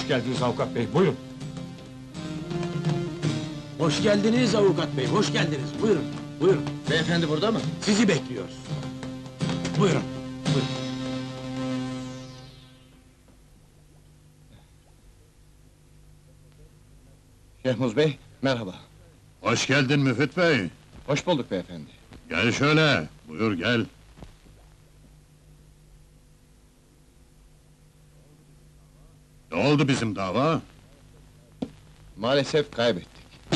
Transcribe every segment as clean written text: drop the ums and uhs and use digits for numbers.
Hoş geldiniz avukat bey, buyurun. Hoş geldiniz avukat bey, hoş geldiniz. Buyurun, buyurun. Beyefendi burada mı? Sizi bekliyoruz. Buyurun, buyurun. Şehmuz Bey, merhaba. Hoş geldin Müfit Bey. Hoş bulduk beyefendi. Gel şöyle, buyur gel. Ne oldu bizim dava? Maalesef kaybettik.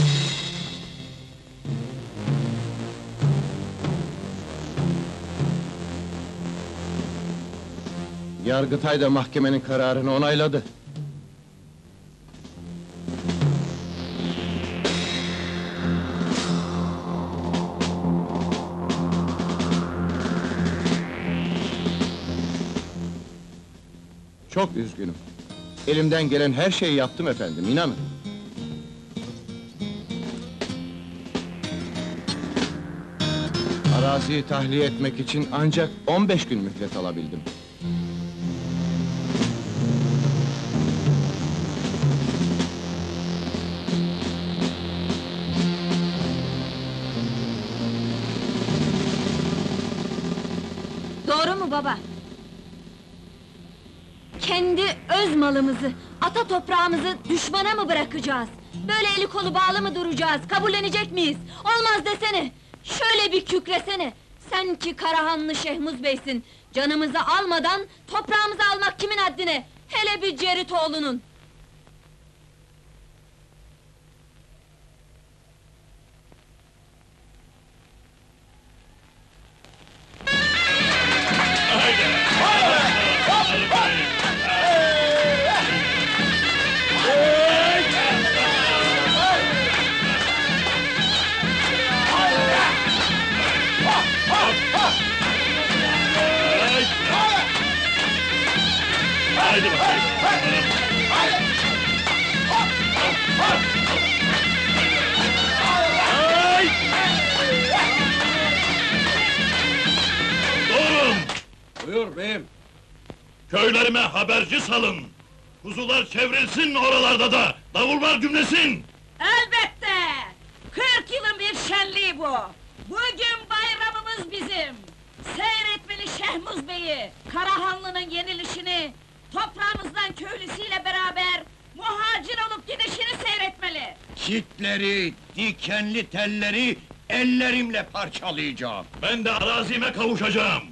Yargıtay da mahkemenin kararını onayladı. Çok üzgünüm. Elimden gelen her şeyi yaptım efendim, inanın. Araziyi tahliye etmek için ancak 15 gün mühlet alabildim. Doğru mu baba? Kendi öz malımızı, ata toprağımızı düşmana mı bırakacağız? Böyle eli kolu bağlı mı duracağız, kabullenecek miyiz? Olmaz desene! Şöyle bir kükresene! Sen ki Karahanlı Şehmuz Bey'sin! Canımızı almadan, toprağımızı almak kimin haddine? Hele bir Ceritoğlu'nun! Haydi bakayım! Durun! Buyur beyim. Köylerime haberci salın! Kuzular çevrilsin oralarda da! Davullar gümlesin! Elbette! 40 yılın bir şenliği bu! Bugün bayramımız bizim! Seyretmeli Şehmuz Bey'i, Karahanlı'nın yenilişini, toprağımızdan köylüsüyle beraber muhacir olup gidişini seyretmeli! Çitleri, dikenli telleri ellerimle parçalayacağım. Ben de arazime kavuşacağım!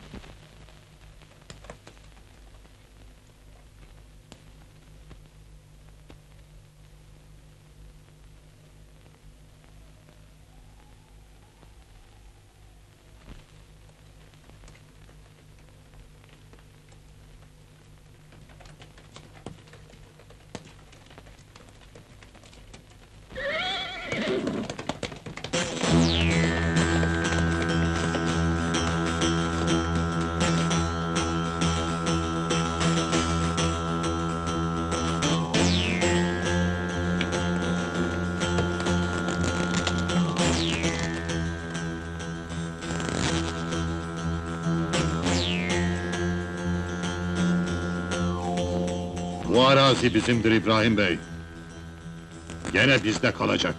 Bu arazi bizimdir İbrahim Bey. Gene bizde kalacak.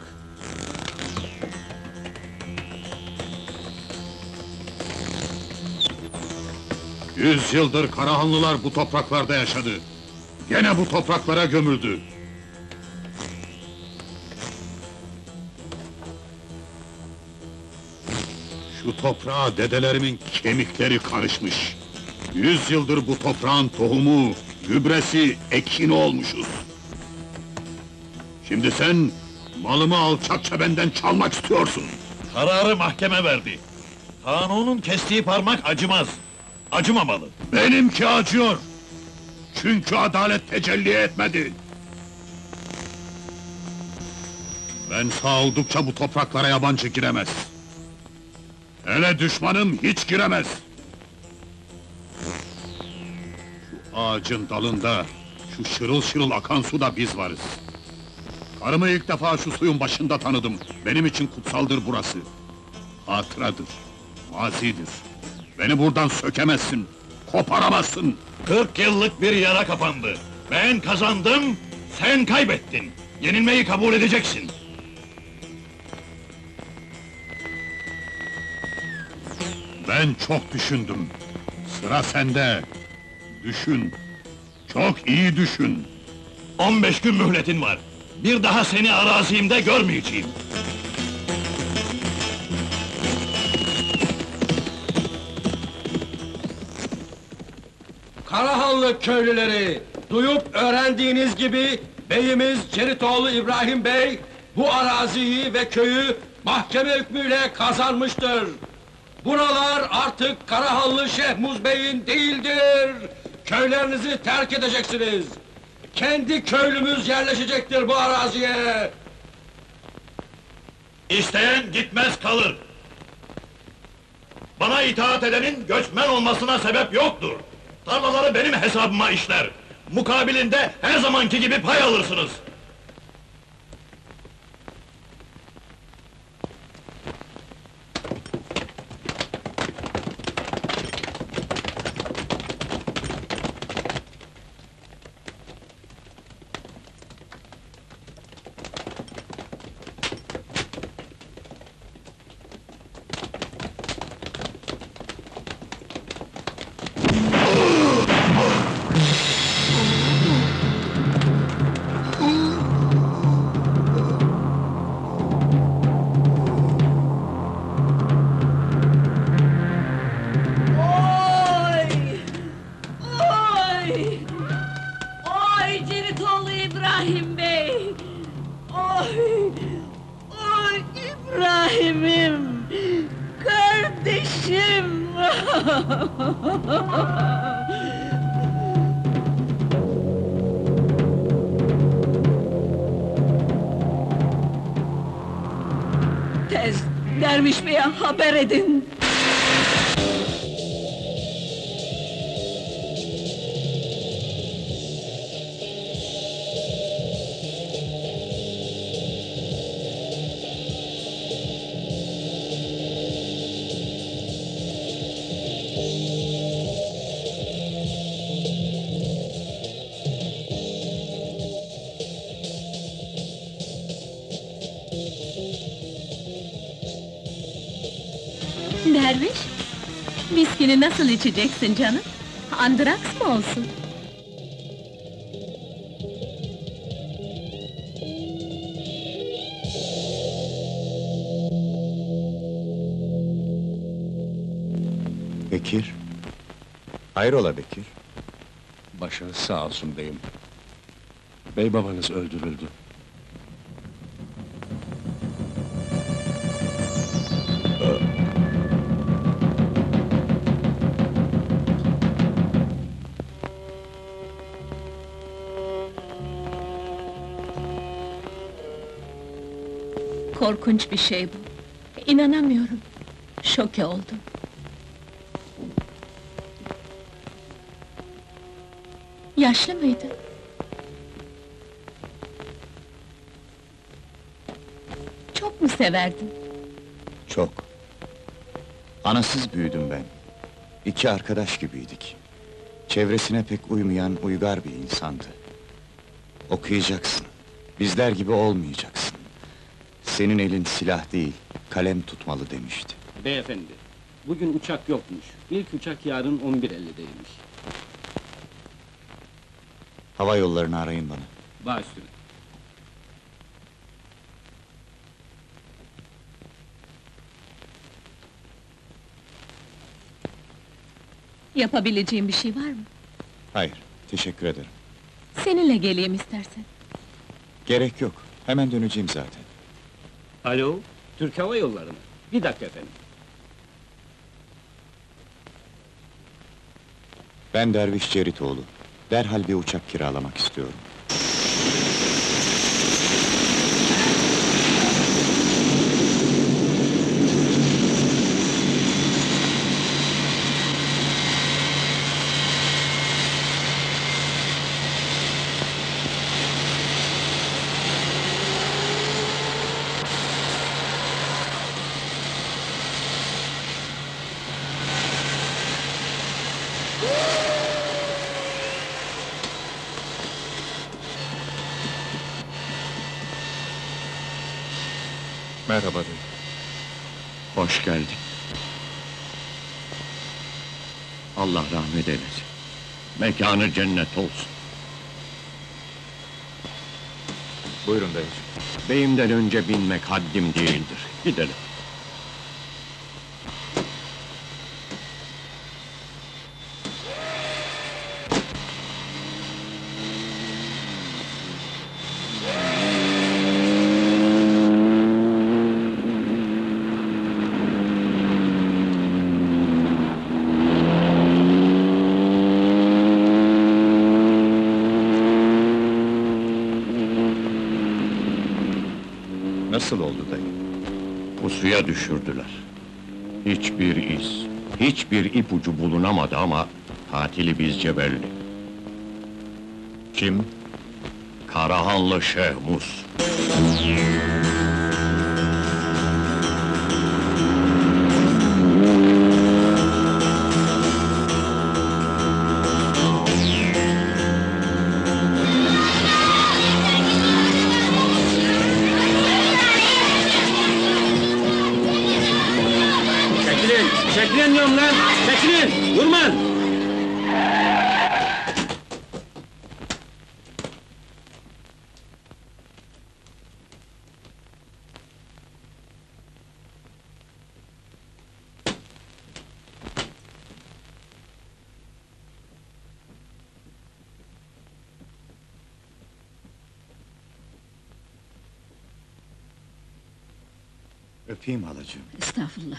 Yüz yıldır Karahanlılar bu topraklarda yaşadı. Gene bu topraklara gömüldü. Şu toprağa dedelerimin kemikleri karışmış. 100 yıldır bu toprağın tohumu, gübresi, ekini olmuşuz. Şimdi sen, malımı alçakça benden çalmak istiyorsun. Kararı mahkeme verdi. Kanunun kestiği parmak acımaz. Acımamalı. Benimki acıyor! Çünkü adalet tecelli etmedi! Ben sağ oldukça bu topraklara yabancı giremez. Hele düşmanım hiç giremez! Şu ağacın dalında, şu şırıl şırıl akan suda biz varız. Karımı ilk defa şu suyun başında tanıdım. Benim için kutsaldır burası. Hatıradır, mazidir. Beni buradan sökemezsin, koparamazsın! 40 yıllık bir yara kapandı. Ben kazandım, Sen kaybettin. Yenilmeyi kabul edeceksin. Ben çok düşündüm. Sıra sende. Düşün. Çok iyi düşün. 15 gün mühletin var. Bir daha seni arazimde görmeyeceğim. Karahanlı köylüleri, duyup öğrendiğiniz gibi beyimiz Ceritoğlu İbrahim Bey bu araziyi ve köyü mahkeme hükmüyle kazanmıştır. Buralar artık Karahanlı Şehmuz Bey'in değildir. Köylerinizi terk edeceksiniz. Kendi köylümüz yerleşecektir bu araziye. İsteyen gitmez kalır. Bana itaat edenin göçmen olmasına sebep yoktur. Tarlaları benim hesabıma işler. Mukabilinde her zamanki gibi pay alırsınız. Oy Ceritoğlu İbrahim Bey! Oy! Oy İbrahim'im! Kardeşim! Tez, Derviş Bey'e haber edin! Derviş, viskini nasıl içeceksin canım? Andraks mı olsun? Bekir. Hayrola Bekir? Başınız sağ olsun beyim. Bey babanız öldürüldü. Korkunç bir şey bu. İnanamıyorum. Şoke oldum. Yaşlı mıydı? Çok mu severdin? Çok. Anasız büyüdüm ben. İki arkadaş gibiydik. Çevresine pek uymayan uygar bir insandı. Okuyacaksın. Bizler gibi olmayacaksın. Senin elin silah değil, kalem tutmalı demişti. Beyefendi, bugün uçak yokmuş. İlk uçak yarın 11.50'deymiş. Hava yollarını arayın bana. Baş üstüne. Yapabileceğim bir şey var mı? Hayır, teşekkür ederim. Seninle geleyim istersen. Gerek yok, hemen döneceğim zaten. Alo, Türk Hava Yolları mı? Bir dakika efendim. Ben Derviş Ceritoğlu. Derhal bir uçak kiralamak istiyorum. Merhaba dayı. Hoş geldin. Allah rahmet eylesin. Mekanı cennet olsun. Buyurun dayıcığım. Beyimden önce binmek haddim değildir. Gidelim. Nasıl oldu dayı? Pusuya düşürdüler. Hiçbir iz, hiçbir ipucu bulunamadı ama katili bizce belli. Kim? Karahanlı Şehmus. Çekilin diyorum lan! Çekilin! Durmayın! Öpeyim halacığım. Estağfurullah.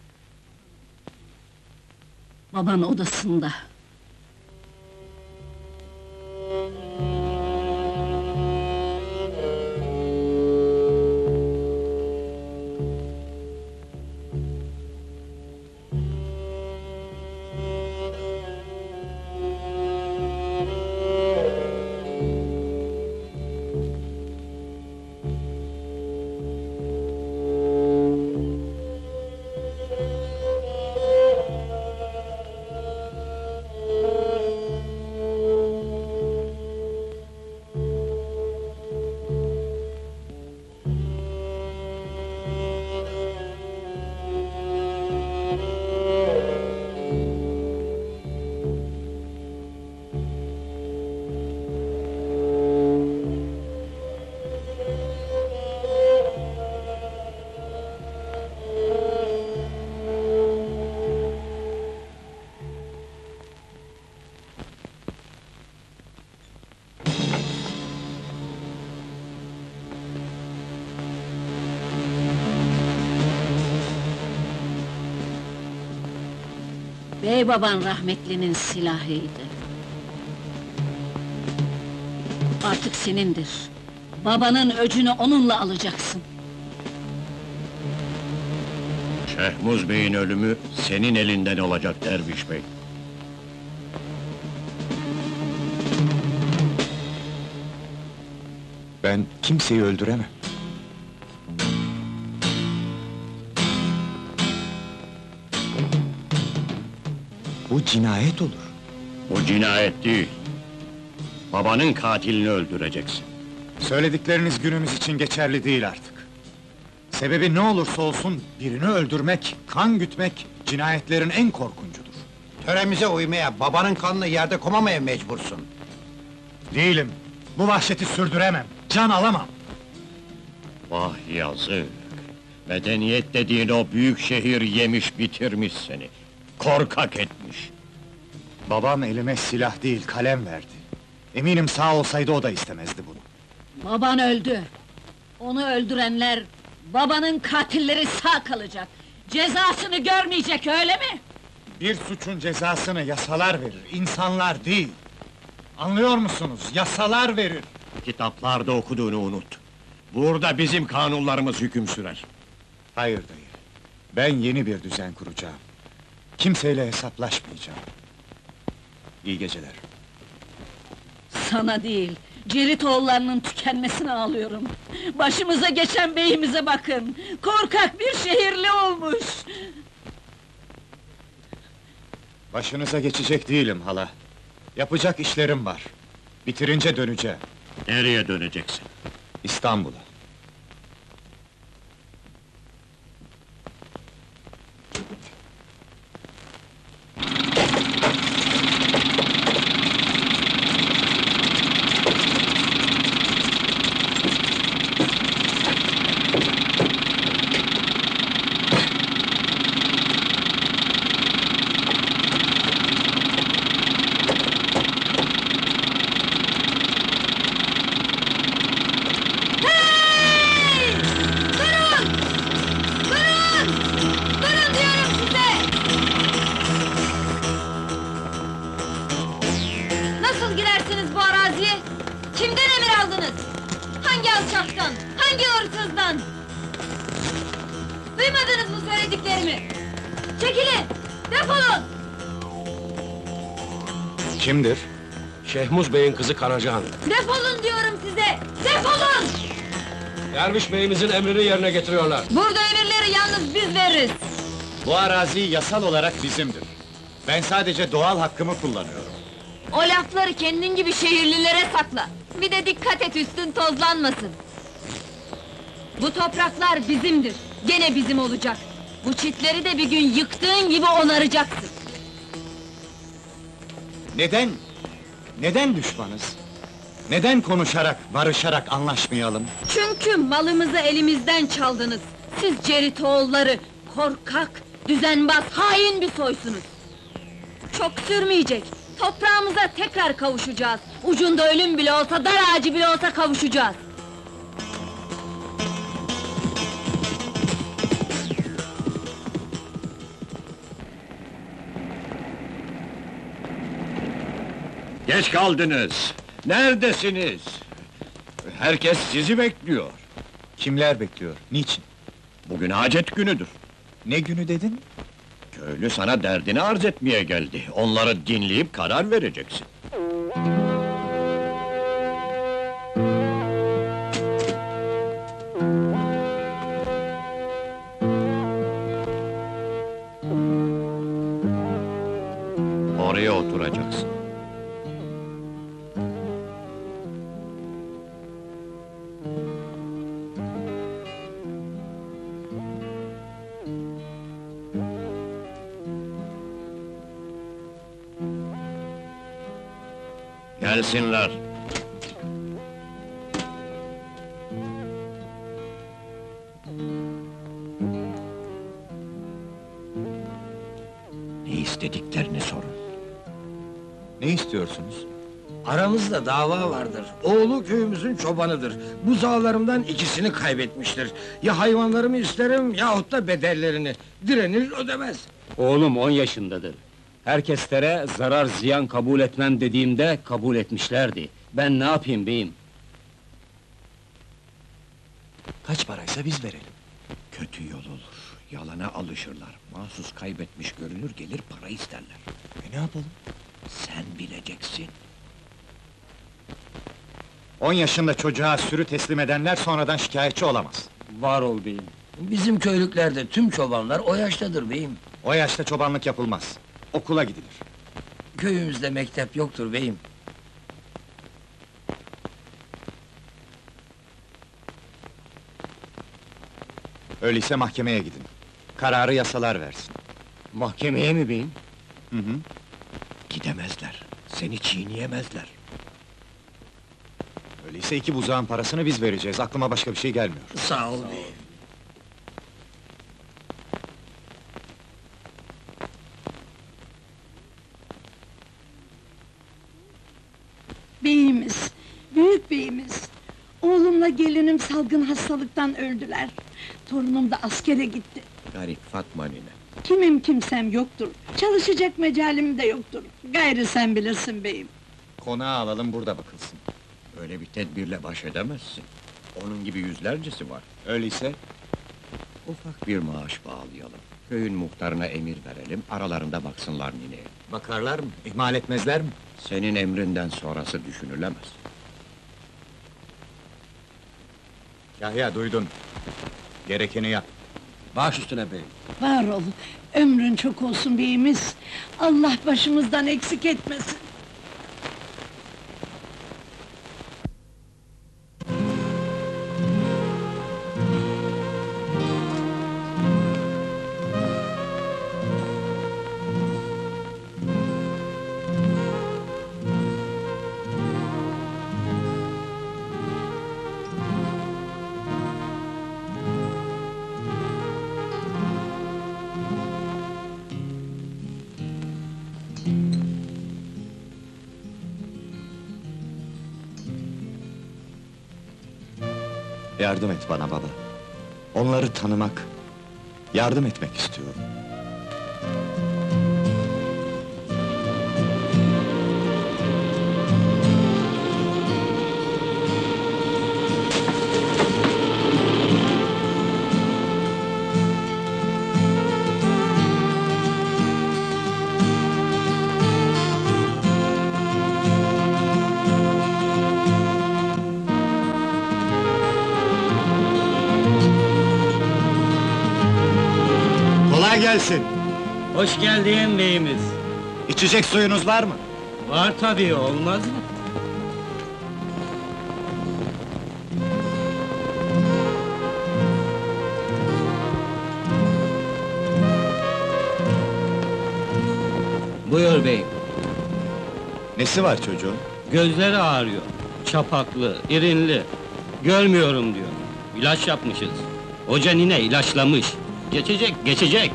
Baban odasında. Bey baban rahmetlinin silahıydı. Artık senindir. Babanın öcünü onunla alacaksın. Şehmuz Bey'in ölümü senin elinden olacak Derviş Bey. Ben kimseyi öldüremem. Bu cinayet olur. Bu cinayet değil. Babanın katilini öldüreceksin. Söyledikleriniz günümüz için geçerli değil artık. Sebebi ne olursa olsun birini öldürmek, kan gütmek cinayetlerin en korkuncudur. Töremize uymaya, babanın kanını yerde komamaya mecbursun. Değilim. Bu vahşeti sürdüremem. Can alamam. Vah yazık! Medeniyet dediğin o büyük şehir yemiş bitirmiş seni. Korkak etmiş. Babam elime silah değil, kalem verdi. Eminim sağ olsaydı o da istemezdi bunu. Baban öldü. Onu öldürenler, babanın katilleri sağ kalacak. Cezasını görmeyecek, öyle mi? Bir suçun cezasını yasalar verir, insanlar değil. Anlıyor musunuz? Yasalar verir. Kitaplarda okuduğunu unut. Burada bizim kanunlarımız hüküm sürer. Hayır dayı. Ben yeni bir düzen kuracağım. Kimseyle hesaplaşmayacağım. İyi geceler. Sana değil, Ceritoğullarının tükenmesine ağlıyorum. Başımıza geçen beyimize bakın! Korkak bir şehirli olmuş! Başınıza geçecek değilim hala. Yapacak işlerim var. Bitirince döneceğim. Nereye döneceksin? İstanbul'a. Hey! Durun! Durun! Durun diyorum size! Nasıl girersiniz bu araziye? Kimden emir aldınız? Hangi alçaktan? Hangi hırsızdan? Duymadınız mı söylediklerimi? Çekilin! Defolun! Kimdir? Şehmuz Bey'in kızı Karacahan. Defolun diyorum size! Defolun! Derviş Bey'imizin emrini yerine getiriyorlar. Burada emirleri yalnız biz veririz! Bu arazi yasal olarak bizimdir. Ben sadece doğal hakkımı kullanıyorum. O lafları kendin gibi şehirlilere sakla! Bir de dikkat et üstün tozlanmasın! Bu topraklar bizimdir, gene bizim olacak! Bu çitleri de bir gün yıktığın gibi onaracaksın! Neden? Neden düşmanız? Neden konuşarak, barışarak anlaşmayalım? Çünkü malımızı elimizden çaldınız! Siz Ceritoğulları, korkak, düzenbaz, hain bir soysunuz! Çok sürmeyecek! Toprağımıza tekrar kavuşacağız! Ucunda ölüm bile olsa, dar ağacı bile olsa kavuşacağız! Geç kaldınız. Neredesiniz? Herkes sizi bekliyor. Kimler bekliyor? Niçin? Bugün hacet günüdür. Ne günü dedin? Köylü sana derdini arz etmeye geldi. Onları dinleyip karar vereceksin. Oraya oturacaksın. Gelsinler. Ne istediklerini sorun. Ne istiyorsunuz? Aramızda dava vardır. Oğlu köyümüzün çobanıdır. Buzağlarımdan ikisini kaybetmiştir. Ya hayvanlarımı isterim yahut da bedellerini. Direnir ödemez. Oğlum 10 yaşındadır. Herkeslere zarar ziyan kabul etmem dediğimde kabul etmişlerdi. Ben ne yapayım beyim? Kaç paraysa biz verelim. Kötü yol olur. Yalana alışırlar. Mahsus kaybetmiş görünür gelir para isterler. Ne yapalım? Sen bileceksin. 10 yaşında çocuğa sürü teslim edenler sonradan şikayetçi olamaz. Var ol beyim. Bizim köylüklerde tüm çobanlar o yaştadır beyim. O yaşta çobanlık yapılmaz. Okula gidilir. Köyümüzde mektep yoktur beyim. Öyleyse mahkemeye gidin. Kararı yasalar versin. Mahkemeye mi beyim? Hı hı. Gidemezler. Seni çiğneyemezler. Öyleyse 2 buzağın parasını biz vereceğiz. Aklıma başka bir şey gelmiyor. Sağ ol beyim. Beyimiz, büyük beyimiz. Oğlumla gelinim salgın hastalıktan öldüler. Torunum da askere gitti. Garip Fatma nine. Kimim kimsem yoktur. Çalışacak mecalim de yoktur. Gayrı sen bilirsin beyim. Konağı alalım, burada bakılsın. Öyle bir tedbirle baş edemezsin. Onun gibi yüzlercesi var. Öyleyse Ufak bir maaş bağlayalım. Köyün muhtarına emir verelim, aralarında baksınlar nineye. bakarlar mı? İhmal etmezler mi? Senin emrinden sonrası düşünülemez. Yahya, duydun. Gerekeni yap. Baş üstüne beyim. Var ol, ömrün çok olsun beyimiz. Allah başımızdan eksik etmesin. Yardım et bana baba. Onları tanımak, yardım etmek istiyorum. Kolay gelsin. Hoş geldin beyimiz. İçecek suyunuz var mı? Var tabii, olmaz mı? Buyur beyim. Nesi var çocuğun? Gözleri ağrıyor. Çapaklı, irinli. Görmüyorum diyor. İlaç yapmışız. Hoca nine ilaçlamış. Geçecek, geçecek.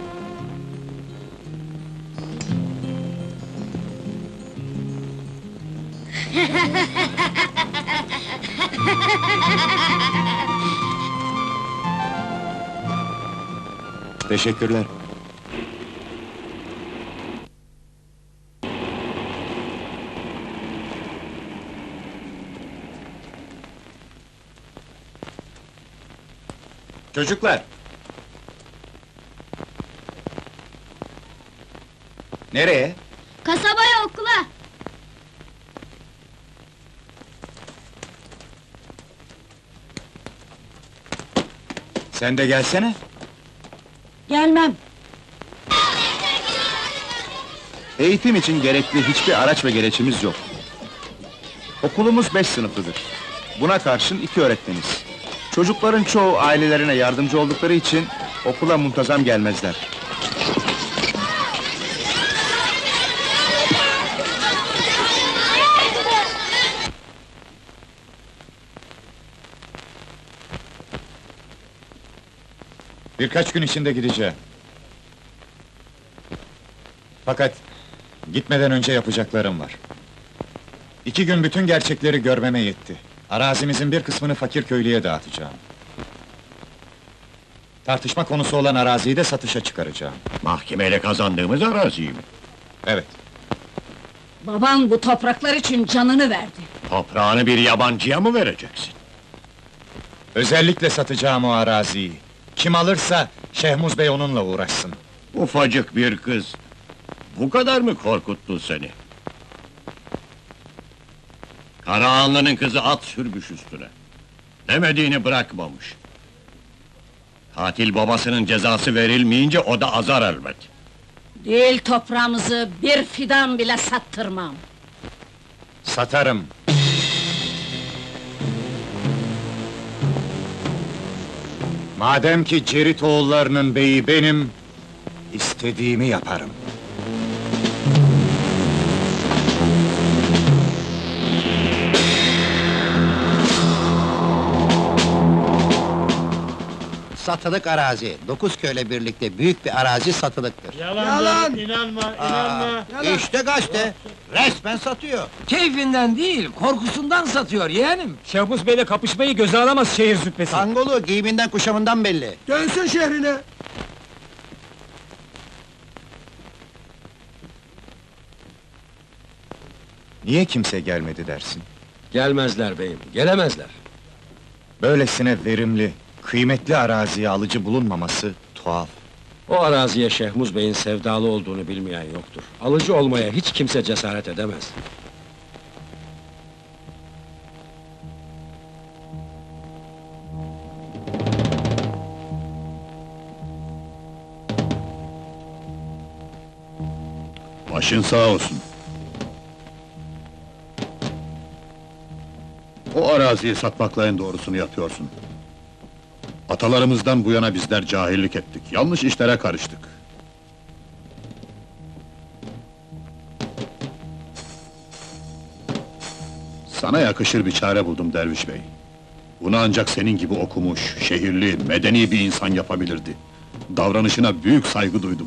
Teşekkürler. Çocuklar! Nereye? Kasabaya, okula! Sen de gelsene. Gelmem. Eğitim için gerekli hiçbir araç ve gereçimiz yok. Okulumuz 5 sınıflıdır. Buna karşın 2 öğretmeniz. Çocukların çoğu ailelerine yardımcı oldukları için okula muntazam gelmezler. Birkaç gün içinde gideceğim. Fakat gitmeden önce yapacaklarım var. 2 gün bütün gerçekleri görmeme yetti. Arazimizin bir kısmını fakir köylüye dağıtacağım. Tartışma konusu olan araziyi de satışa çıkaracağım. Mahkemeyle kazandığımız araziyi mi? Evet, Baban bu topraklar için canını verdi. Toprağını bir yabancıya mı vereceksin? özellikle satacağım o araziyi. Kim alırsa Şehmuz Bey onunla uğraşsın. Ufacık bir kız. Bu kadar mı korkuttu seni? Karahanlı'nın kızı at sürmüş üstüne. Demediğini bırakmamış. Katil babasının cezası verilmeyince o da azar elbet. Değil toprağımızı bir fidan bile sattırmam. Satarım. Madem ki Cerit oğullarının beyi benim, istediğimi yaparım. Satılık arazi, 9 köyle birlikte büyük bir arazi satılıktır. Yalan! İnanma, İşte gazete, resmen satıyor. Keyfinden değil, korkusundan satıyor yeğenim. Şehmus Bey'le kapışmayı göze alamaz şehir züppesi. Tangolu, giyiminden kuşamından belli. Dönsün şehrine! Niye kimse gelmedi dersin? Gelmezler beyim, gelemezler. Böylesine verimli, kıymetli araziye alıcı bulunmaması tuhaf. O araziye Şehmuz Bey'in sevdalı olduğunu bilmeyen yoktur. Alıcı olmaya hiç kimse cesaret edemez. Başın sağ olsun. O araziyi satmakla en doğrusunu yapıyorsun. Atalarımızdan bu yana bizler cahillik ettik, yanlış işlere karıştık. Sana yakışır bir çare buldum Derviş Bey. Bunu ancak senin gibi okumuş, şehirli, medeni bir insan yapabilirdi. Davranışına büyük saygı duydum.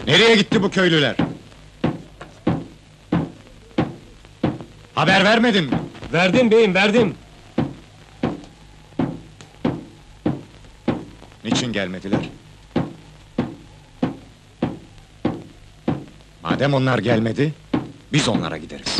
Nereye gitti bu köylüler? Haber vermedin mi? Verdim beyim, verdim. Niçin gelmediler? Madem onlar gelmedi, biz onlara gideriz.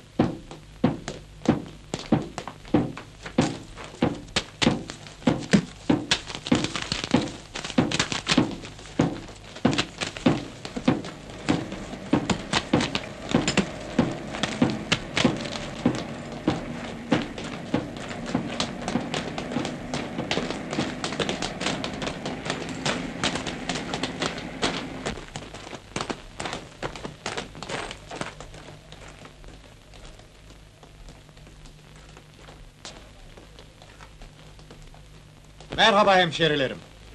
Merhaba hemşerilerim.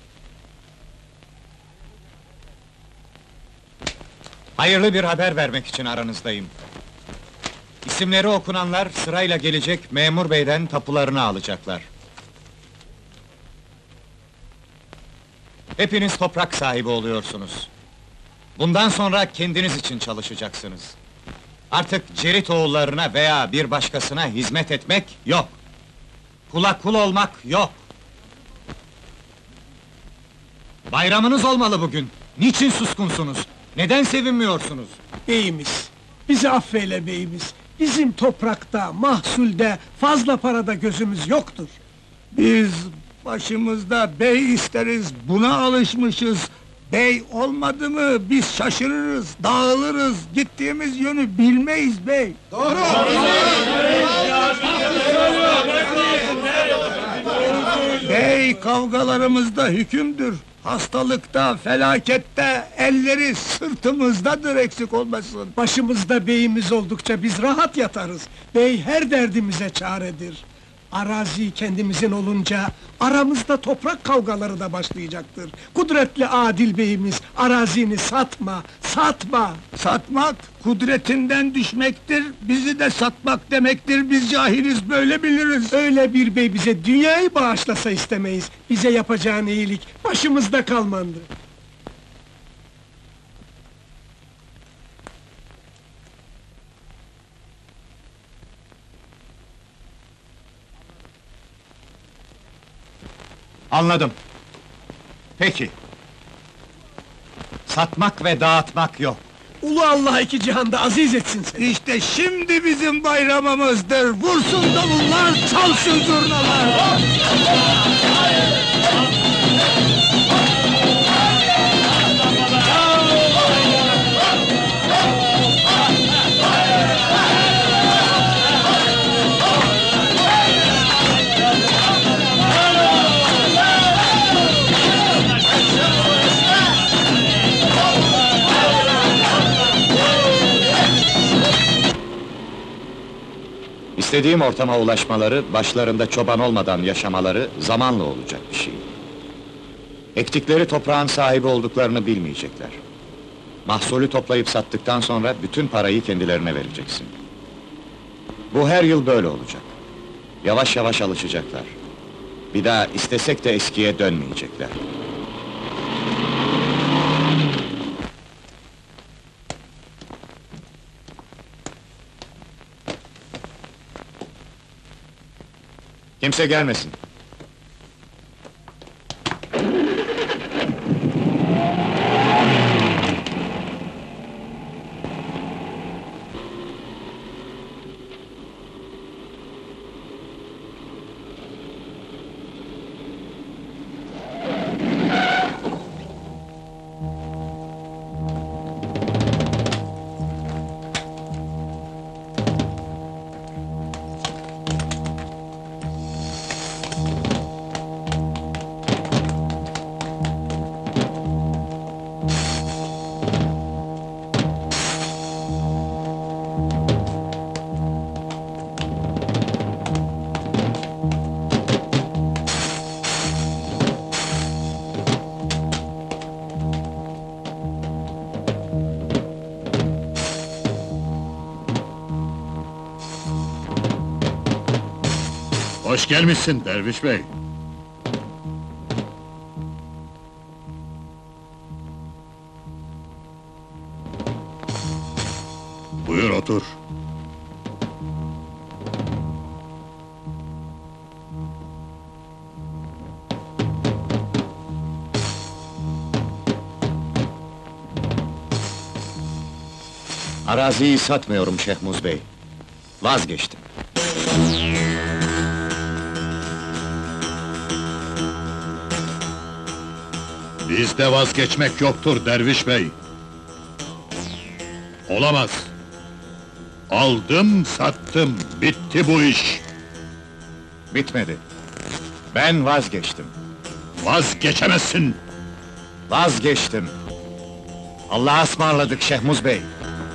Hayırlı bir haber vermek için aranızdayım. İsimleri okunanlar sırayla gelecek memur beyden tapularını alacaklar. Hepiniz toprak sahibi oluyorsunuz. Bundan sonra kendiniz için çalışacaksınız. Artık Cerit oğullarına veya bir başkasına hizmet etmek yok. Kula kul olmak yok. Bayramınız olmalı bugün. Niçin suskunsunuz? Neden sevinmiyorsunuz? Beyimiz, bizi affeyle beyimiz. Bizim toprakta, mahsulde, fazla parada gözümüz yoktur. Biz başımızda bey isteriz, buna alışmışız. Bey olmadı mı biz şaşırırız, dağılırız, gittiğimiz yönü bilmeyiz bey. Doğru! Bey kavgalarımızda hükümdür. Hastalıkta, felakette, elleri sırtımızdadır eksik olmasın. Başımızda beyimiz oldukça biz rahat yatarız. Bey her derdimize çaredir. Arazi kendimizin olunca, aramızda toprak kavgaları da başlayacaktır. Kudretli adil beyimiz, arazini satma, satma! Satmak, kudretinden düşmektir, bizi de satmak demektir, biz cahiliz, böyle biliriz. Öyle bir bey bize dünyayı bağışlasa istemeyiz. Bize yapacağın iyilik, başımızda kalmandı. Anladım. Peki. Satmak ve dağıtmak yok. Ulu Allah iki cihanda aziz etsin seni. İşte şimdi bizim bayramımızdır, vursun davullar, çalsın zurnalar! İstediğim ortama ulaşmaları, başlarında çoban olmadan yaşamaları zamanla olacak bir şey. Ektikleri toprağın sahibi olduklarını bilmeyecekler. Mahsulü toplayıp sattıktan sonra bütün parayı kendilerine vereceksin. Bu her yıl böyle olacak. Yavaş yavaş alışacaklar. Bir daha istesek de eskiye dönmeyecekler. Kimse gelmesin. Hoş gelmişsin Derviş bey. Otur. Araziyi satmıyorum Şehmuz Bey. Vazgeçtim. Bizde vazgeçmek yoktur Derviş Bey. Olamaz. Aldım, sattım, bitti bu iş. Bitmedi. Ben vazgeçtim. Vazgeçemezsin. Vazgeçtim. Allah'a ısmarladık Şehmuz Bey.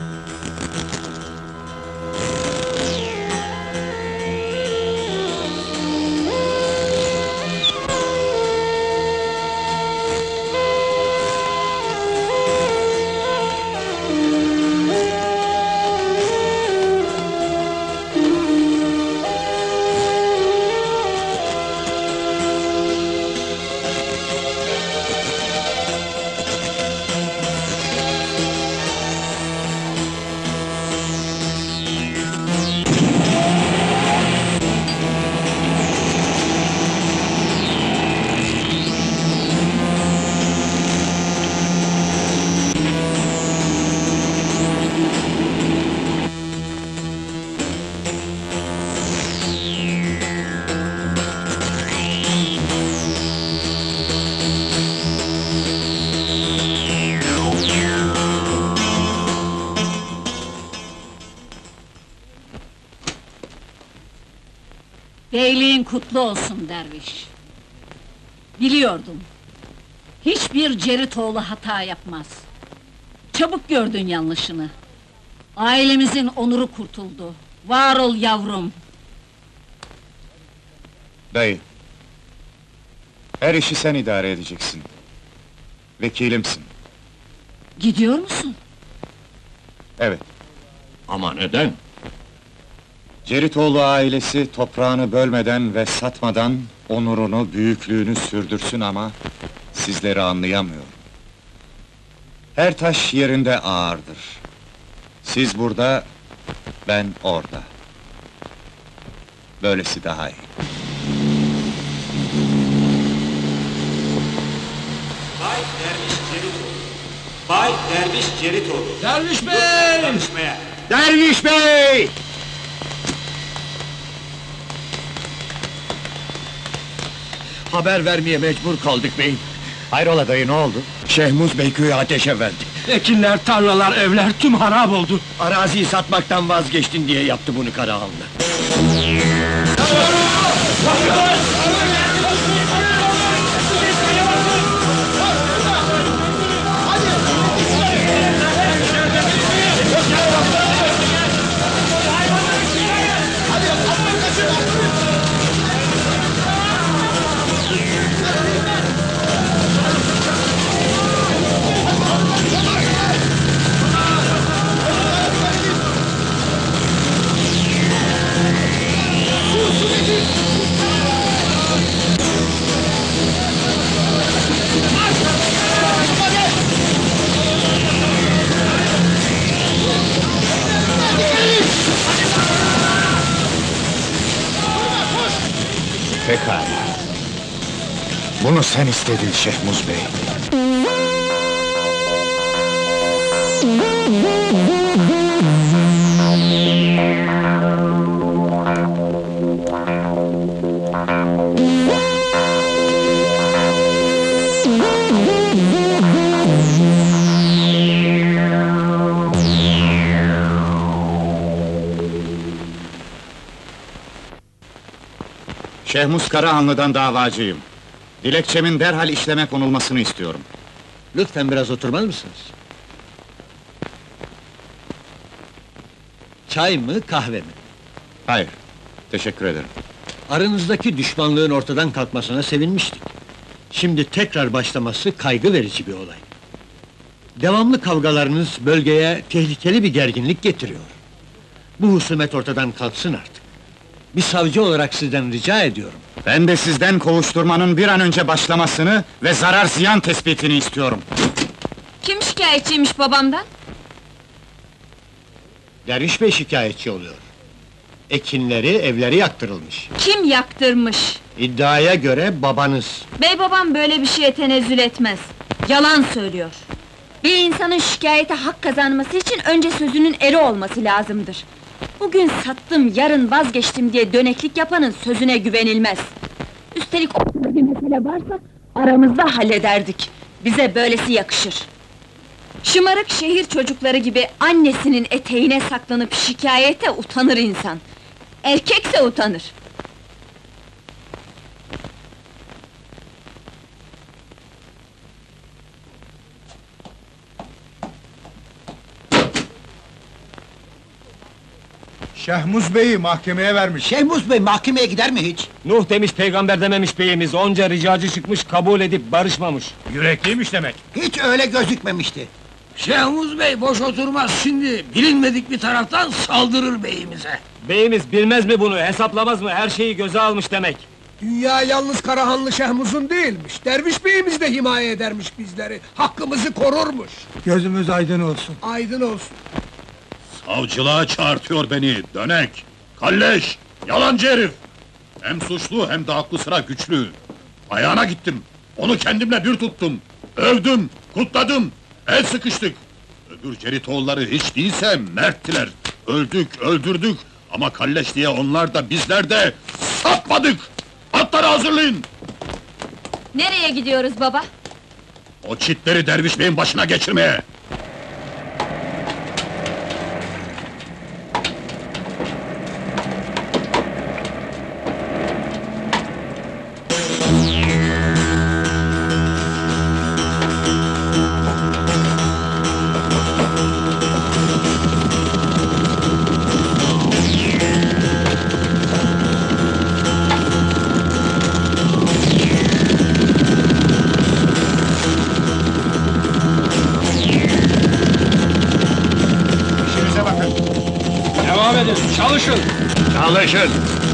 Beyliğin kutlu olsun derviş. Biliyordum. Hiçbir Ceritoğlu hata yapmaz. Çabuk gördün yanlışını. Ailemizin onuru kurtuldu. Var ol yavrum. Dayı, her işi sen idare edeceksin. Vekilimsin. Gidiyor musun? Evet. Ama neden? Ceritoğlu ailesi toprağını bölmeden ve satmadan onurunu, büyüklüğünü sürdürsün ama sizleri anlayamıyorum. Her taş yerinde ağırdır. Siz burada, ben orada. Böylesi daha iyi. Bay Derviş Ceritoğlu. Bay Derviş Ceritoğlu. Derviş Bey! Danışmaya. Derviş Bey! Haber vermeye mecbur kaldık beyim. Hayrola dayı, ne oldu? Şehmuz Bey köyü ateşe verdi. Ekinler, tarlalar, evler tüm harap oldu. Araziyi satmaktan vazgeçtin diye yaptı bunu Karahanlı. Pekala. Bunu sen istedin Şehmuz Bey. Şehmuz Karahanlı'dan davacıyım. Dilekçemin derhal işleme konulmasını istiyorum. Lütfen biraz oturmaz mısınız? Çay mı, kahve mi? Hayır, teşekkür ederim. Aranızdaki düşmanlığın ortadan kalkmasına sevinmiştik. Şimdi tekrar başlaması kaygı verici bir olay. Devamlı kavgalarınız bölgeye tehlikeli bir gerginlik getiriyor. Bu husumet ortadan kalksın artık. Bir savcı olarak sizden rica ediyorum. Ben de sizden kovuşturmanın bir an önce başlamasını ve zarar ziyan tespitini istiyorum. Kim şikayetçiymiş babamdan? Derviş Bey şikayetçi oluyor. Ekinleri, evleri yaktırılmış. Kim yaktırmış? İddiaya göre babanız. Bey babam böyle bir şeye tenezzül etmez. Yalan söylüyor. Bir insanın şikayete hak kazanması için önce sözünün eri olması lazımdır. Bugün sattım, yarın vazgeçtim diye döneklik yapanın sözüne güvenilmez. Üstelik ortada bir mesele varsa aramızda hallederdik. Bize böylesi yakışır. Şımarık şehir çocukları gibi annesinin eteğine saklanıp şikayete utanır insan. Erkekse utanır. Şehmuz Bey'i mahkemeye vermiş. Şehmuz Bey mahkemeye gider mi hiç? Nuh demiş, peygamber dememiş beyimiz, onca ricacı çıkmış, kabul edip barışmamış. Yürekliymiş demek. Hiç öyle gözükmemişti. Şehmuz Bey boş oturmaz şimdi, bilinmedik bir taraftan saldırır beyimize. Beyimiz bilmez mi bunu, hesaplamaz mı, her şeyi göze almış demek. Dünya yalnız Karahanlı Şehmuz'un değilmiş. Derviş Bey'imiz de himaye edermiş bizleri. Hakkımızı korurmuş. Gözümüz aydın olsun. Aydın olsun. Savcılığa çağırtıyor beni, dönek! Kalleş! Yalancı herif! Hem suçlu hem de aklı sıra güçlü. Ayağına gittim, onu kendimle bir tuttum. Övdüm, kutladım, el sıkıştık. Öbür Ceritoğulları hiç değilse merttiler. Öldük, öldürdük ama kalleş diye onlar da bizler de satmadık! Atları hazırlayın! Nereye gidiyoruz baba? O çitleri Derviş Bey'in başına geçirmeye! Devam edin, çalışın! Çalışın!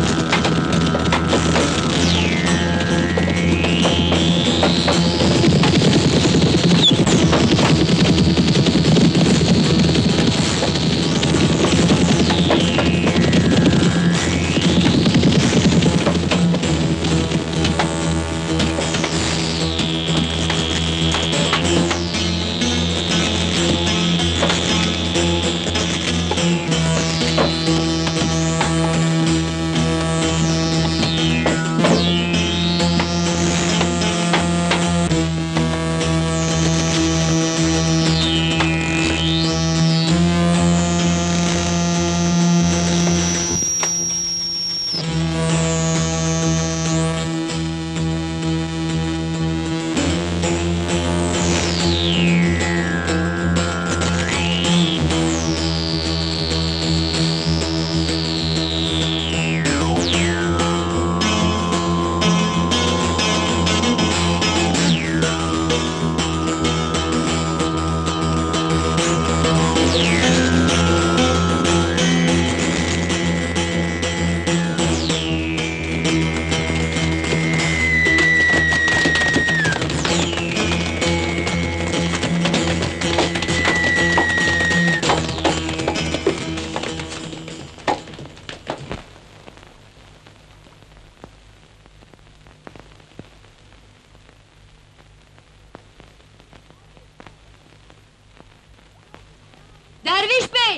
Derviş Bey!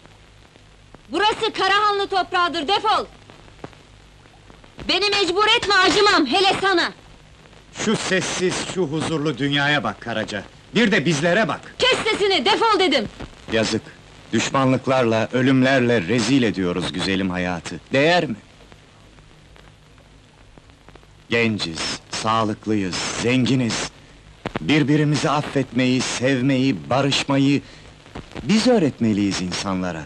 Burası Karahanlı toprağıdır, defol! Beni mecbur etme, acımam, hele sana! Şu sessiz, şu huzurlu dünyaya bak Karaca. Bir de bizlere bak. Kes sesini, defol dedim! Yazık. Düşmanlıklarla, ölümlerle rezil ediyoruz güzelim hayatı. Değer mi? Genciz, sağlıklıyız, zenginiz. Birbirimizi affetmeyi, sevmeyi, barışmayı biz öğretmeliyiz insanlara.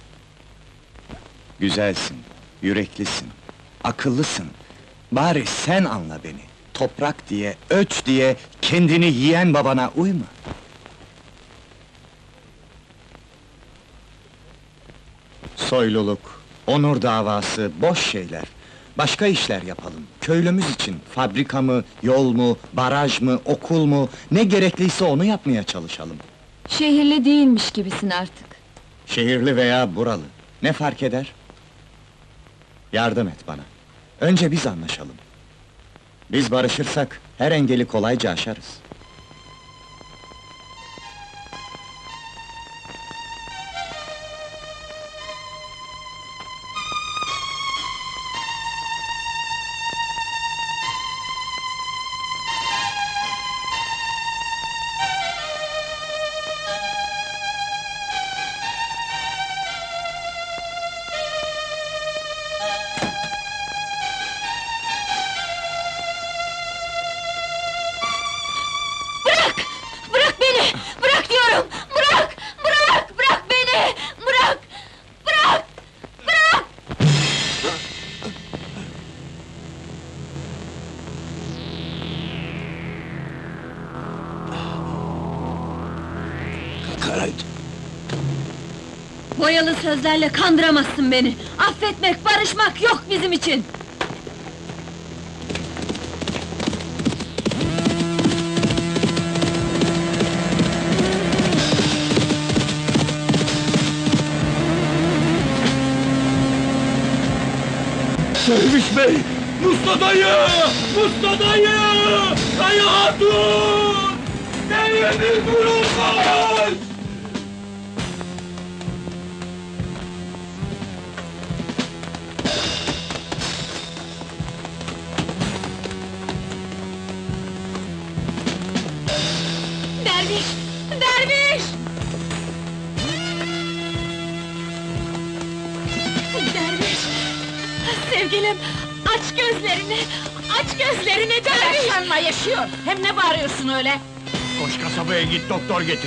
Güzelsin, yüreklisin, akıllısın. Bari sen anla beni. Toprak diye, öç diye kendini yiyen babana uyma. Soyluluk, onur davası, boş şeyler. Başka işler yapalım. Köylümüz için fabrika mı, yol mu, baraj mı, okul mu, ne gerekliyse onu yapmaya çalışalım. Şehirli değilmiş gibisin artık. Şehirli veya buralı, ne fark eder? Yardım et bana. Önce biz anlaşalım. Biz barışırsak, her engeli kolayca aşarız. Bırak beni! Bırak diyorum! Bırak! Bırak! Bırak beni! Bırak! Bırak! Bırak! Karaydı. Boyalı sözlerle kandıramazsın beni! Affetmek, barışmak yok bizim için! Derviş bey! Musta dayı! Musta dayı! Dayı hatun! Devreniz vurulmuş! Derviş! Derviş! Derviş! Sevgilim, aç gözlerini! Aç gözlerini derviş! Telaşlanma, yaşıyor! Hem ne bağırıyorsun öyle? Koş kasabaya git doktor getir.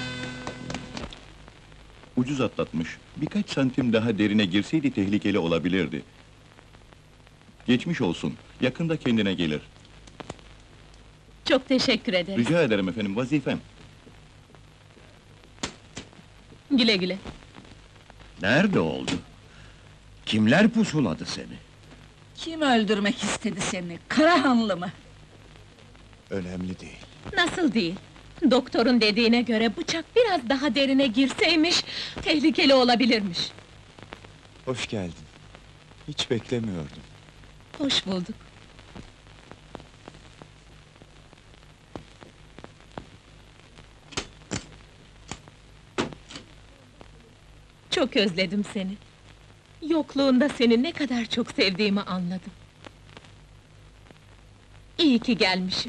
Ucuz atlatmış. Birkaç santim daha derine girseydi tehlikeli olabilirdi. Geçmiş olsun. Yakında kendine gelir. Çok teşekkür ederim. Rica ederim efendim, vazifem. Güle güle. Nerede oldu? Kimler pusuladı seni? Kim öldürmek istedi seni? Karahanlı mı? Önemli değil. Nasıl değil? Doktorun dediğine göre bıçak biraz daha derine girseymiş, tehlikeli olabilirmiş. Hoş geldin. Hiç beklemiyordum. Hoş bulduk. Çok özledim seni. Yokluğunda seni ne kadar çok sevdiğimi anladım. İyi ki gelmişim.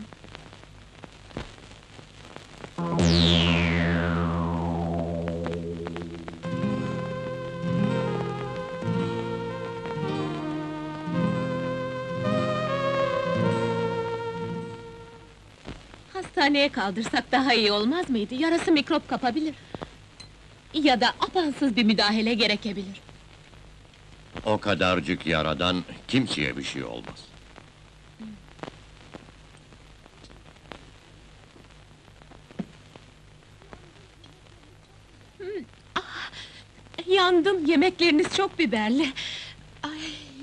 Hastaneye kaldırsak daha iyi olmaz mıydı? Yarası mikrop kapabilir. Ya da apansız bir müdahale gerekebilir. O kadarcık yaradan kimseye bir şey olmaz. Yandım, yemekleriniz çok biberli. Ay.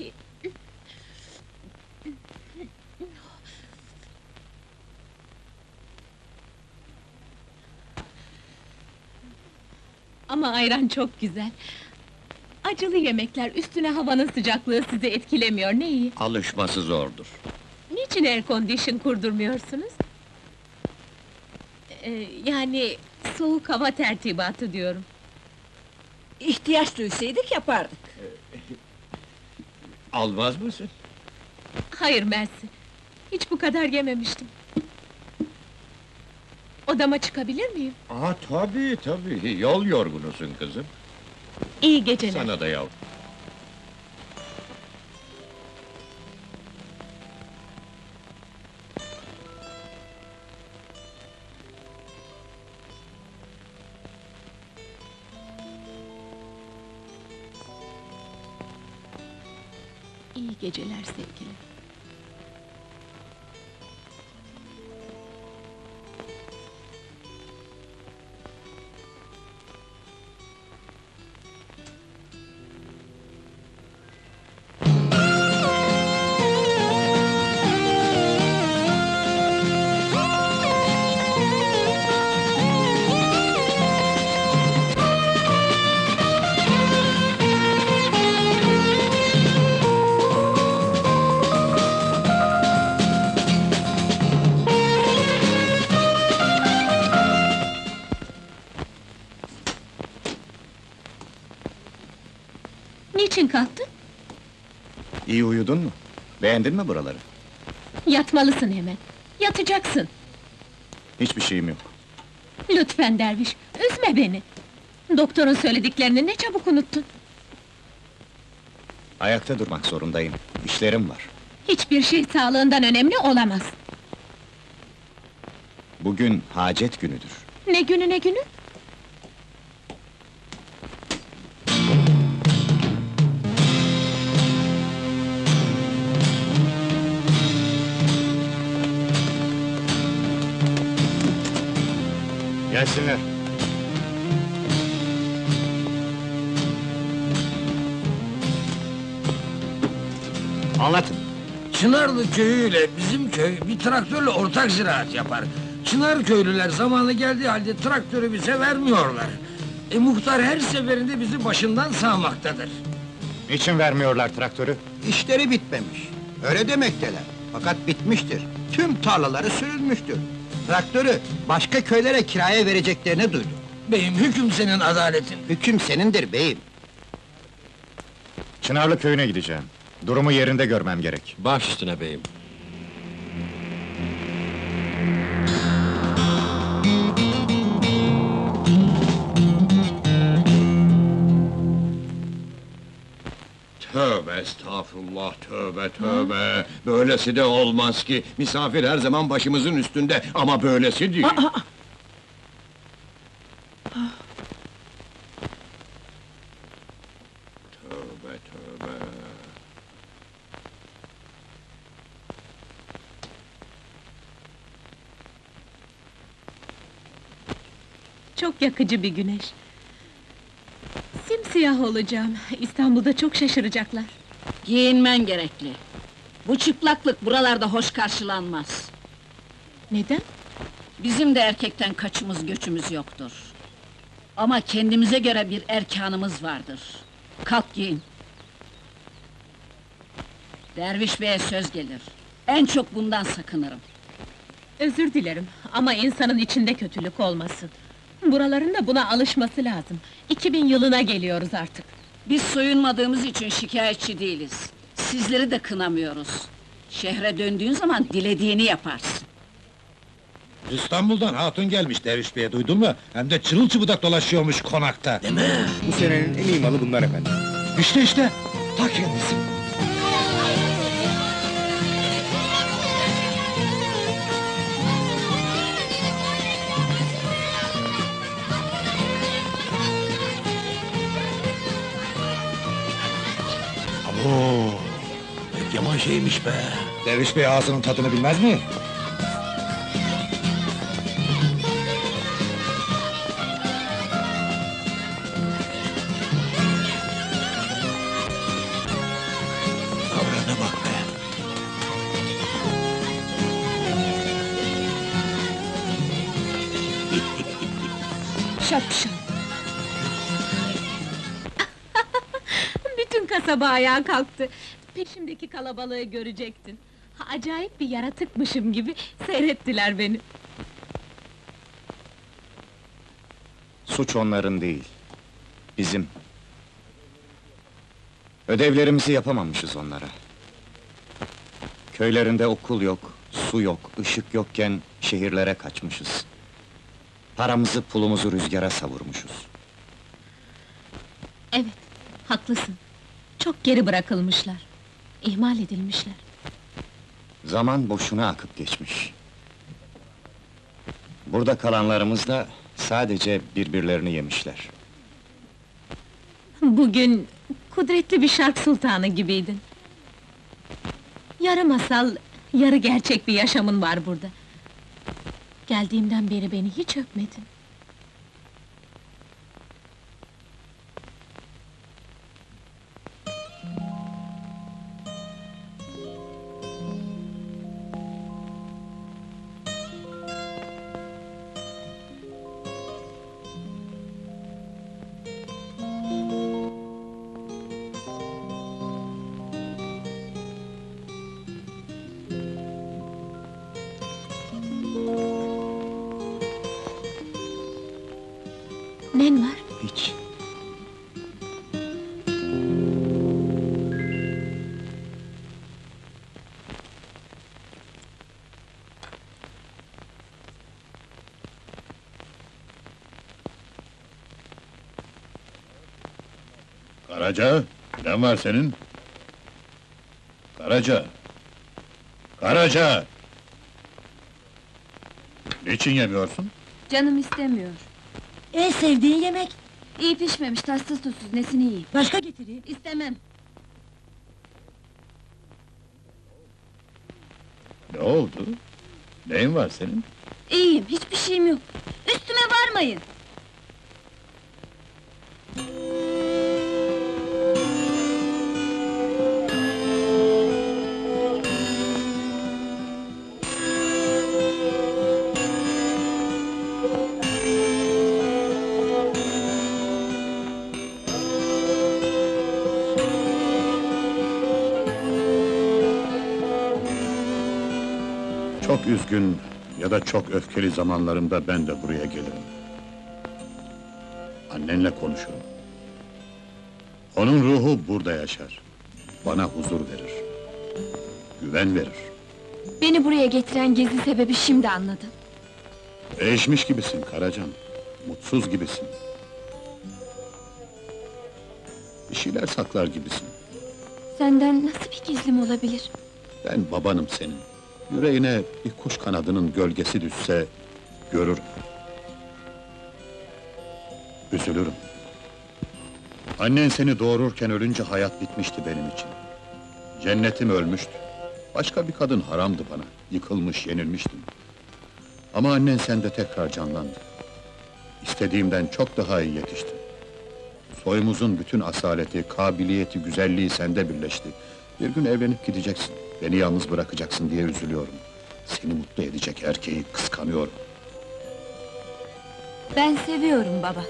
Ama ayran çok güzel. Acılı yemekler, üstüne havanın sıcaklığı sizi etkilemiyor, ne iyi. Alışması zordur. Niçin air condition kurdurmuyorsunuz? Yani soğuk hava tertibatı diyorum. İhtiyaç duysaydık yapardık. Almaz mısın? Hayır mersi. Hiç bu kadar yememiştim. Odama çıkabilir miyim? Tabii, yol yorgunusun kızım. İyi geceler. Sana da yavrum. İyi geceler sevgilim. İyi uyudun mu? Beğendin mi buraları? Yatmalısın hemen. Yatacaksın. Hiçbir şeyim yok. Lütfen derviş, üzme beni. Doktorun söylediklerini ne çabuk unuttun. Ayakta durmak zorundayım. İşlerim var. Hiçbir şey sağlığından önemli olamaz. Bugün hacet günüdür. Ne günü ne günü? Gelsinler. Anlatın. Çınarlı köyüyle bizim köy bir traktörle ortak ziraat yapar. Çınar köylüler zamanı geldiği halde traktörü bize vermiyorlar. Muhtar her seferinde bizi başından sağmaktadır. Niçin vermiyorlar traktörü? İşleri bitmemiş. Öyle demekteler. Fakat bitmiştir. Tüm tarlaları sürülmüştür. Traktörü başka köylere kiraya vereceklerini duydum. Beyim, hüküm senin, adaletin. Hüküm senindir beyim. Çınarlı köyüne gideceğim. Durumu yerinde görmem gerek. Baş üstüne beyim. Tövbe estağfurullah, tövbe tövbe! Böylesi de olmaz ki! Misafir her zaman başımızın üstünde, ama böylesi değil! Tövbe tövbe! Çok yakıcı bir güneş. Simsiyah olacağım. İstanbul'da çok şaşıracaklar. Giyinmen gerekli. Bu çıplaklık buralarda hoş karşılanmaz. Neden? Bizim de erkekten kaçımız göçümüz yoktur. Ama kendimize göre bir erkanımız vardır. Kalk giyin. Derviş beye söz gelir. En çok bundan sakınırım. Özür dilerim ama insanın içinde kötülük olmasın. Buraların da buna alışması lazım. 2000 yılına geliyoruz artık. Biz soyunmadığımız için şikayetçi değiliz. Sizleri de kınamıyoruz. Şehre döndüğün zaman dilediğini yaparsın. İstanbul'dan hatun gelmiş Derviş Bey'e, duydun mu? Hem de çırılçıbıdak dolaşıyormuş konakta. Deme! Bu senenin en iyi malı bunlar efendim. İşte, ta kendisi. Oo, pek yaman şeymiş be! Derviş Bey ağzının tadını bilmez mi? Avrana bak be! Şapşal! Bütün kasaba ayağa kalktı. Peşimdeki kalabalığı görecektin. Acayip bir yaratıkmışım gibi seyrettiler beni. Suç onların değil. Bizim. Ödevlerimizi yapamamışız onlara. Köylerinde okul yok, su yok, ışık yokken şehirlere kaçmışız. Paramızı, pulumuzu rüzgara savurmuşuz. Evet, haklısın. Çok geri bırakılmışlar. İhmal edilmişler. Zaman boşuna akıp geçmiş. Burada kalanlarımız da sadece birbirlerini yemişler. Bugün kudretli bir şark sultanı gibiydin. Yarı masal, yarı gerçek bir yaşamın var burada. Geldiğimden beri beni hiç öpmedin. Nen var? Hiç. Karaca, ne var senin? Karaca! Karaca! Niçin yemiyorsun? Canım istemiyor. En sevdiğin yemek. İyi pişmemiş, tatsız tuzsuz, nesini yiyeyim? Başka getireyim. İstemem. Ne oldu? Neyin var senin? İyiyim, hiçbir şeyim yok. Üstüme varmayın! Çok üzgün ya da çok öfkeli zamanlarımda ben de buraya gelirim. Annenle konuşurum. Onun ruhu burada yaşar. Bana huzur verir. Güven verir. Beni buraya getiren gezi sebebi şimdi anladım. Değişmiş gibisin Karacan. Mutsuz gibisin. Bir şeyler saklar gibisin. Senden nasıl bir gizlim olabilir? Ben babanım senin. Yüreğine bir kuş kanadının gölgesi düşse görürüm. Üzülürüm. Annen seni doğururken ölünce hayat bitmişti benim için. Cennetim ölmüştü. Başka bir kadın haramdı bana. Yıkılmış, yenilmiştim. Ama annen sende tekrar canlandı. İstediğimden çok daha iyi yetiştin. Soyumuzun bütün asaleti, kabiliyeti, güzelliği sende birleşti. Bir gün evlenip gideceksin. Beni yalnız bırakacaksın diye üzülüyorum. Seni mutlu edecek erkeği kıskanıyorum. Ben seviyorum baba.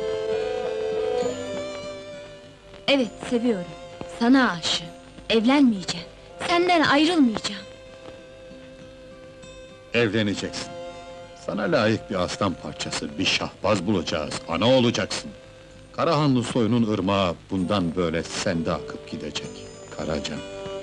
Evet, seviyorum. Sana aşığım. Evlenmeyeceğim. Senden ayrılmayacağım. Evleneceksin. Sana layık bir aslan parçası, bir şahbaz bulacağız, ana olacaksın. Karahanlı soyunun ırmağı bundan böyle sende akıp gidecek. Karacan.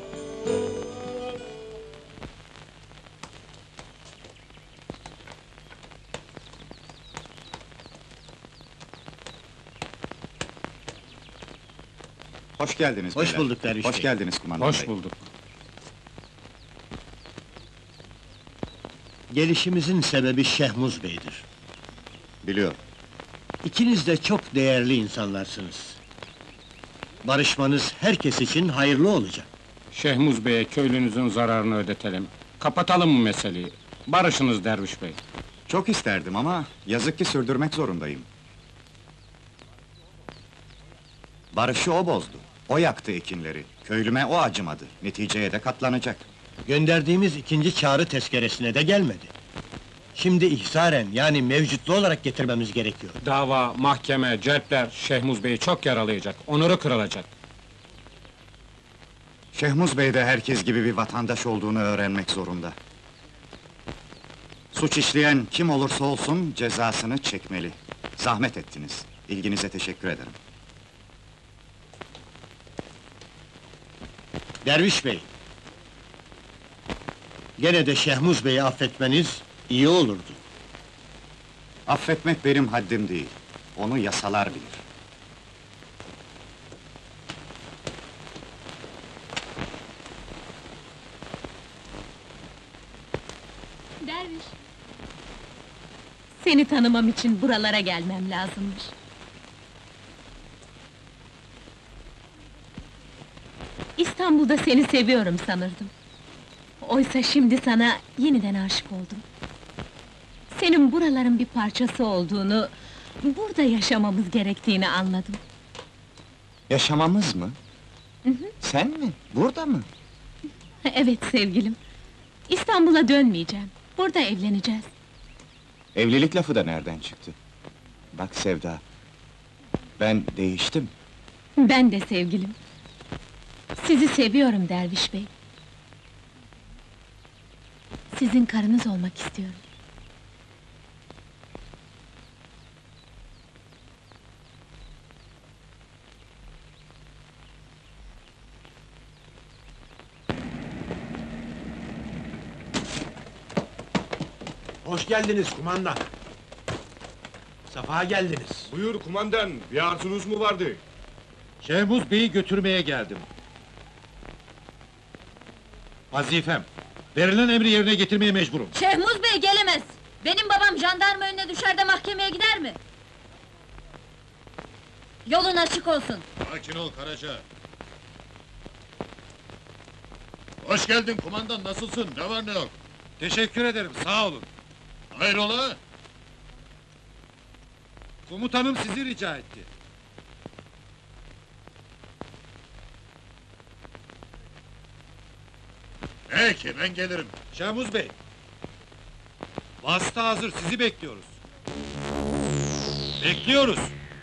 Hoş geldiniz Hoş beyler. bulduk Derviş Hoş Bey. geldiniz kumandan Hoş bey. bulduk. Gelişimizin sebebi Şehmuz Bey'dir. Biliyorum. İkiniz de çok değerli insanlarsınız. Barışmanız herkes için hayırlı olacak. Şehmuz Bey'e köylünüzün zararını ödetelim. Kapatalım mı meseleyi? Barışınız Derviş Bey. Çok isterdim ama yazık ki sürdürmek zorundayım. Barışı o bozdu. O yaktı ekinleri. Köylüme o acımadı. Neticeye de katlanacak. Gönderdiğimiz ikinci çağrı tezkeresine de gelmedi. Şimdi ihsaren, yani mevcutlu olarak getirmemiz gerekiyor. Dava, mahkeme, celpler Şehmuz Bey'i çok yaralayacak. Onuru kırılacak. Şehmuz Bey de herkes gibi bir vatandaş olduğunu öğrenmek zorunda. Suç işleyen kim olursa olsun cezasını çekmeli. Zahmet ettiniz. İlginize teşekkür ederim. Derviş Bey! Gene de Şehmuz Bey'i affetmeniz iyi olurdu. Affetmek benim haddim değil. Onu yasalar bilir. Derviş! Seni tanımam için buralara gelmem lazımmış. İstanbul'da seni seviyorum sanırdım. Oysa şimdi sana yeniden aşık oldum. Senin buraların bir parçası olduğunu, burada yaşamamız gerektiğini anladım. Yaşamamız mı? Hı hı. Sen mi? Burada mı? Evet sevgilim. İstanbul'a dönmeyeceğim. Burada evleneceğiz. Evlilik lafı da nereden çıktı? Bak Sevda, ben değiştim. Ben de sevgilim. Sizi seviyorum Derviş Bey. Sizin karınız olmak istiyorum. Hoş geldiniz kumandan. Safa geldiniz. Buyur kumandan, bir arzunuz mu vardı? Şehmuz Bey'i götürmeye geldim. Vazifem. Verilen emri yerine getirmeye mecburum. Şehmuz Bey gelemez! Benim babam jandarma önüne düşer de mahkemeye gider mi? Yolun açık olsun! Sakin ol Karaca. Hoş geldin kumandan, nasılsın? Ne var ne yok? Teşekkür ederim, sağ olun. Hayrola? Komutanım sizi rica etti. Peki, ben gelirim. Şehmuz Bey! Vasıta hazır, sizi bekliyoruz. Bekliyoruz!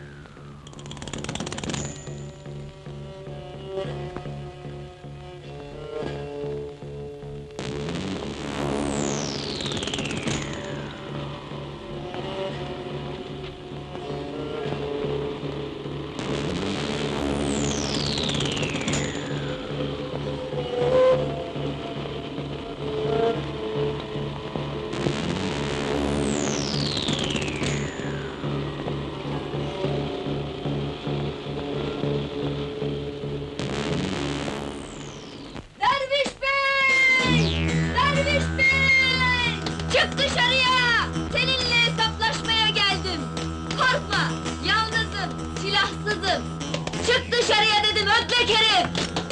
Derviş Bey! Derviş Bey! Çık dışarıya! Seninle hesaplaşmaya geldim! Korkma! Yalnızım, silahsızım! Çık dışarıya dedim, ötlek herif!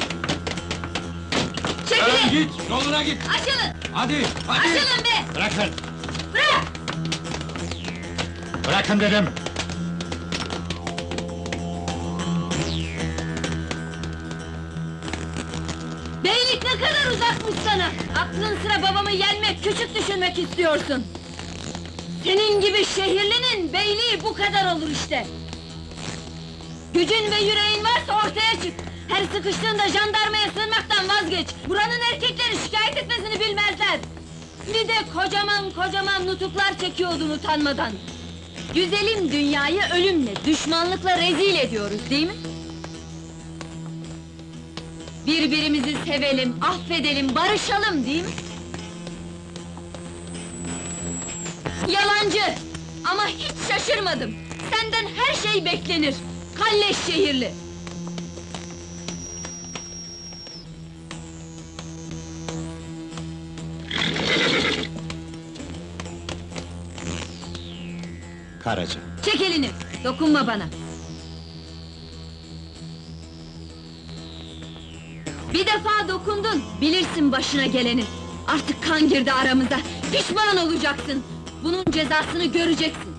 Çekilin! Git, yoluna git! Açılın! Hadi, hadi! Açılın be! Bırakın! Bırak! Bırakın dedim! Beylik ne kadar uzakmış sana! Aklın sıra babamı yenmek, küçük düşürmek istiyorsun! Senin gibi şehirlinin beyliği bu kadar olur işte! Gücün ve yüreğin varsa ortaya çık! Her sıkıştığında jandarmaya sığınmaktan vazgeç! Buranın erkekleri şikayet etmesini bilmezler! Bir de kocaman kocaman nutuklar çekiyordun utanmadan! Güzelim dünyayı ölümle, düşmanlıkla rezil ediyoruz değil mi? Birbirimizi sevelim, affedelim, barışalım değil mi? Yalancı! Ama hiç şaşırmadım! Senden her şey beklenir! Kalleş şehirli! Karaca. Çek elini! Dokunma bana! Bir defa dokundun, bilirsin başına geleni! Artık kan girdi aramıza, pişman olacaksın! Bunun cezasını göreceksin!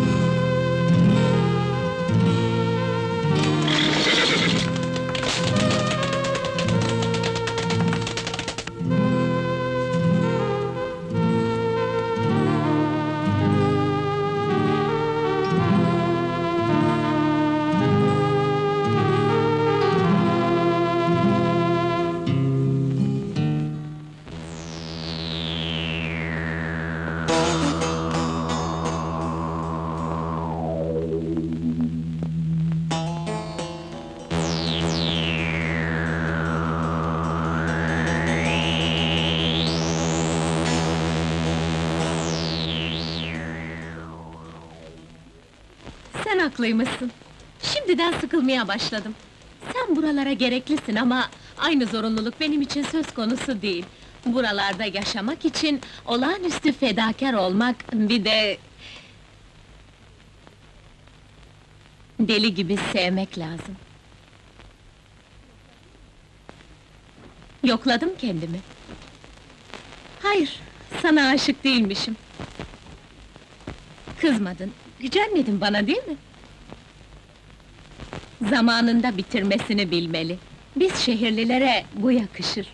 Sen haklıymışsın. Şimdiden sıkılmaya başladım. Sen buralara gereklisin ama aynı zorunluluk benim için söz konusu değil. Buralarda yaşamak için olağanüstü fedakar olmak, bir de deli gibi sevmek lazım. Yokladım kendimi. Hayır, sana aşık değilmişim. Kızmadın, gücenmedin bana değil mi? Zamanında bitirmesini bilmeli. Biz şehirlilere bu yakışır.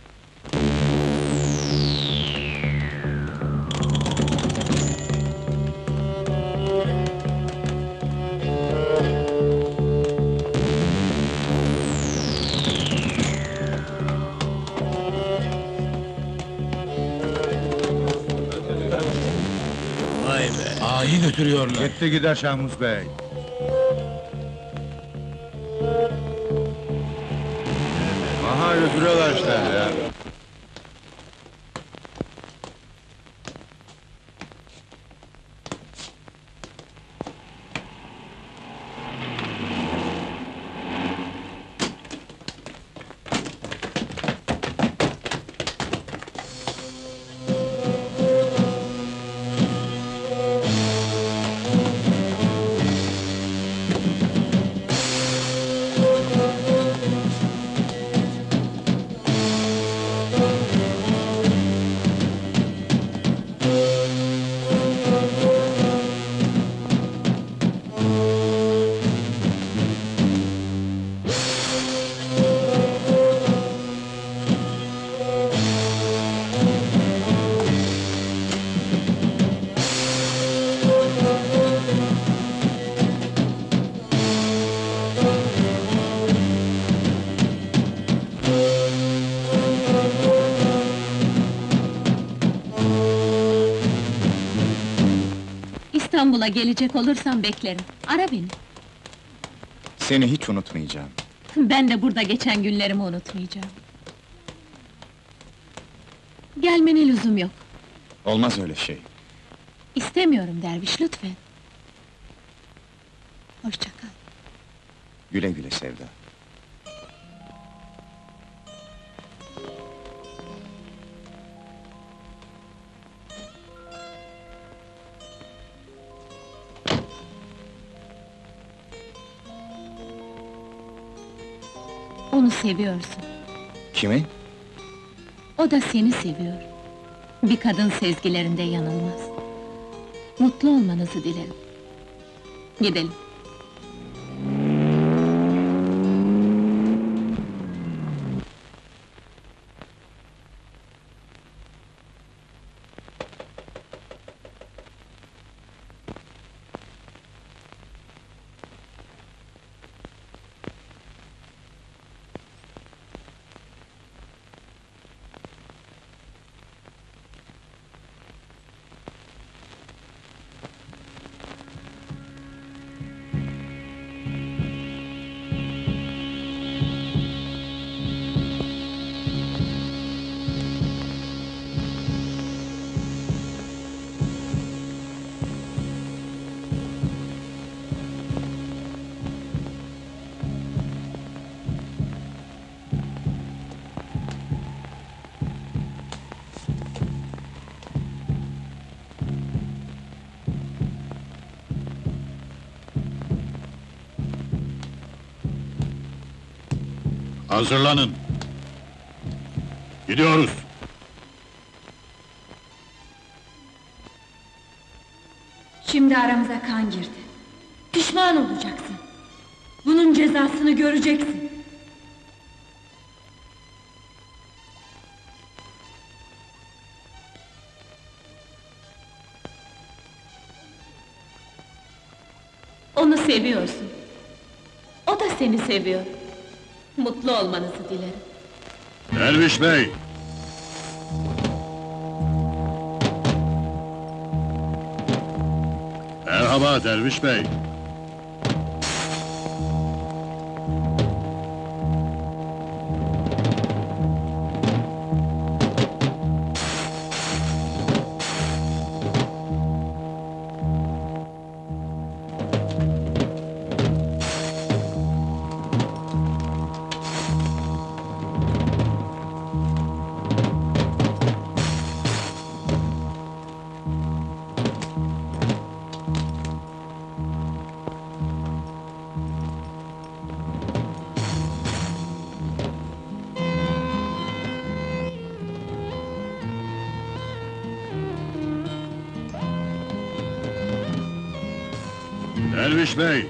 Vay be! Ağayı götürüyorlar. Gitti gider Şahmuz Bey. Aha götürüyorlar işte ya. İstanbul'a gelecek olursan beklerim. Ara beni. Seni hiç unutmayacağım. Ben de burada geçen günlerimi unutmayacağım. Gelmene lüzum yok. Olmaz öyle şey. İstemiyorum derviş, lütfen. Hoşça kal. Güle güle Sevda. Onu seviyorsun. Kimi? O da seni seviyor. Bir kadın sezgilerinde yanılmaz. Mutlu olmanızı dilerim. Gidelim. Hazırlanın! Gidiyoruz! Şimdi aramıza kan girdi. Pişman olacaksın. Bunun cezasını göreceksin. Onu seviyorsun. O da seni seviyor. Mutlu olmanızı dilerim. Derviş bey! Merhaba Derviş bey! Derviş bey!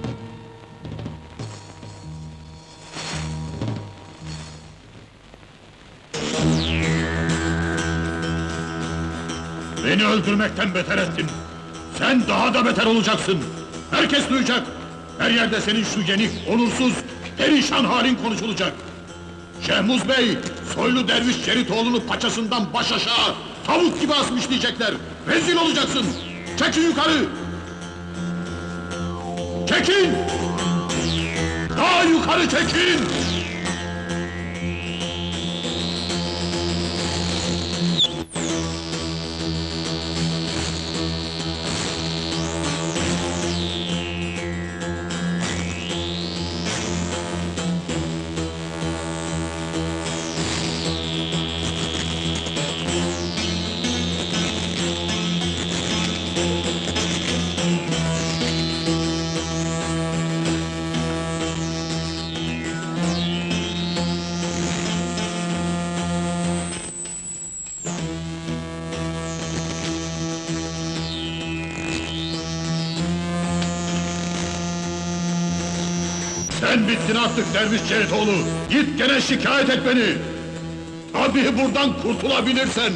Beni öldürmekten beter ettin! Sen daha da beter olacaksın! Herkes duyacak! Her yerde senin şu yenik, onursuz, perişan halin konuşulacak! Şehmuz bey, soylu derviş Ceritoğlu'nu paçasından baş aşağı, tavuk gibi asmış diyecekler! Rezil olacaksın! Çekin yukarı! Çekin! Daha yukarı çekin! Sen bittin artık derviş Ceritoğlu! Git gene şikayet et beni! Tabii buradan kurtulabilirsen!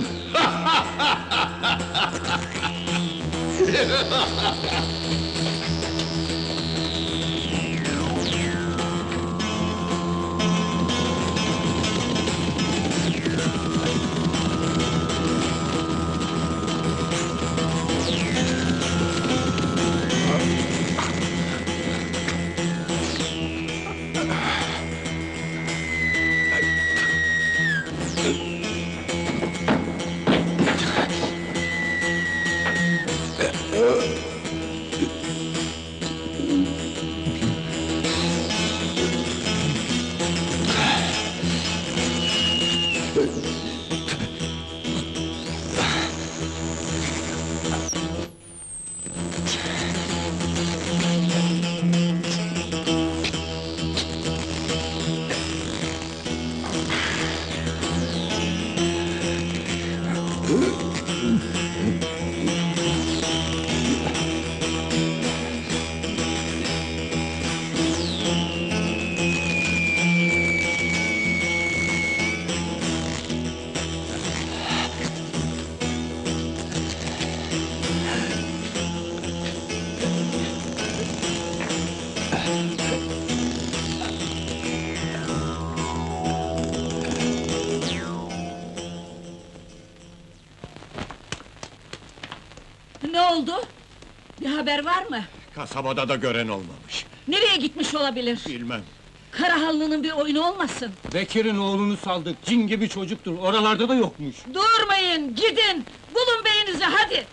Ne oldu? Bir haber var mı? Kasabada da gören olmamış. Nereye gitmiş olabilir? Bilmem. Karahanlı'nın bir oyunu olmasın. Bekir'in oğlunu saldık, cin gibi çocuktur, oralarda da yokmuş. Durmayın, gidin! Bulun beyinizi, hadi!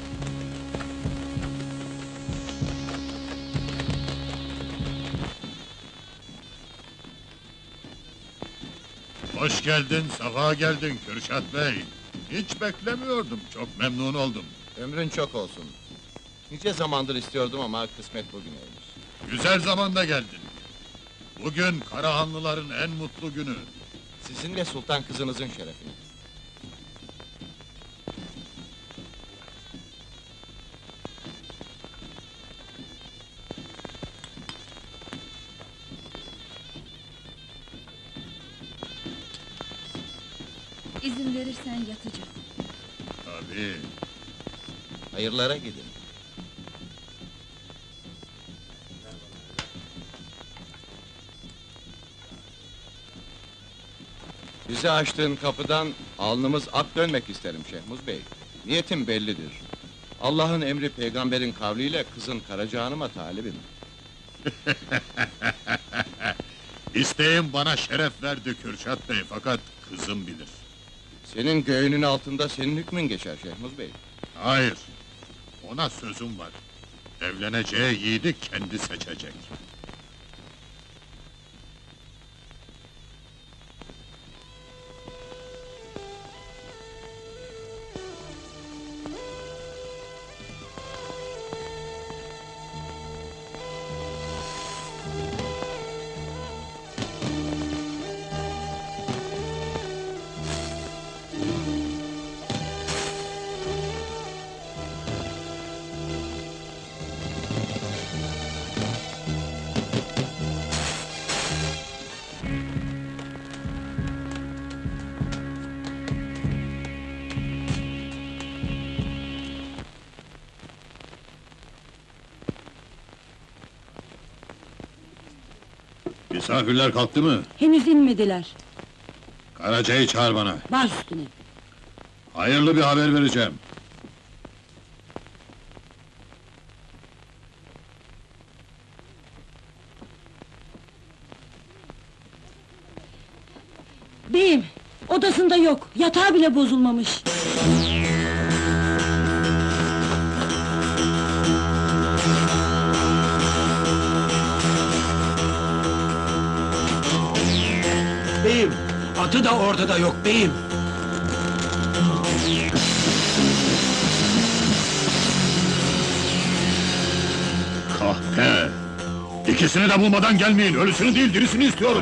Hoş geldin, safa geldin Kürşat Bey. Hiç beklemiyordum, çok memnun oldum. Ömrün çok olsun. Nice zamandır istiyordum ama kısmet bugüneymiş. Güzel zamanda geldin. Bugün Karahanlıların en mutlu günü. Sizin ve sultan kızınızın şerefine. İzin verirsen yatacağım. Tabii. Hayırlara gidin. Bize açtığın kapıdan alnımız ak dönmek isterim Şehmuz Bey. Niyetim bellidir. Allah'ın emri peygamberin kavliyle kızın Karacahan'ıma talibim. İsteğin bana şeref verdi Kürşat Bey, fakat kızım bilir. Senin göğünün altında senin hükmün geçer Şehmuz Bey. Hayır, ona sözüm var. Evleneceği yiğidi kendi seçecek. Misafirler kalktı mı? Henüz inmediler. Karaca'yı çağır bana. Baş üstüne. Hayırlı bir haber vereceğim. Beyim, odasında yok. Yatağı bile bozulmamış. Beyim, atı da orada da yok beyim. Kahpe! İkisini de bulmadan gelmeyin, ölüsünü değil dirisini istiyorum!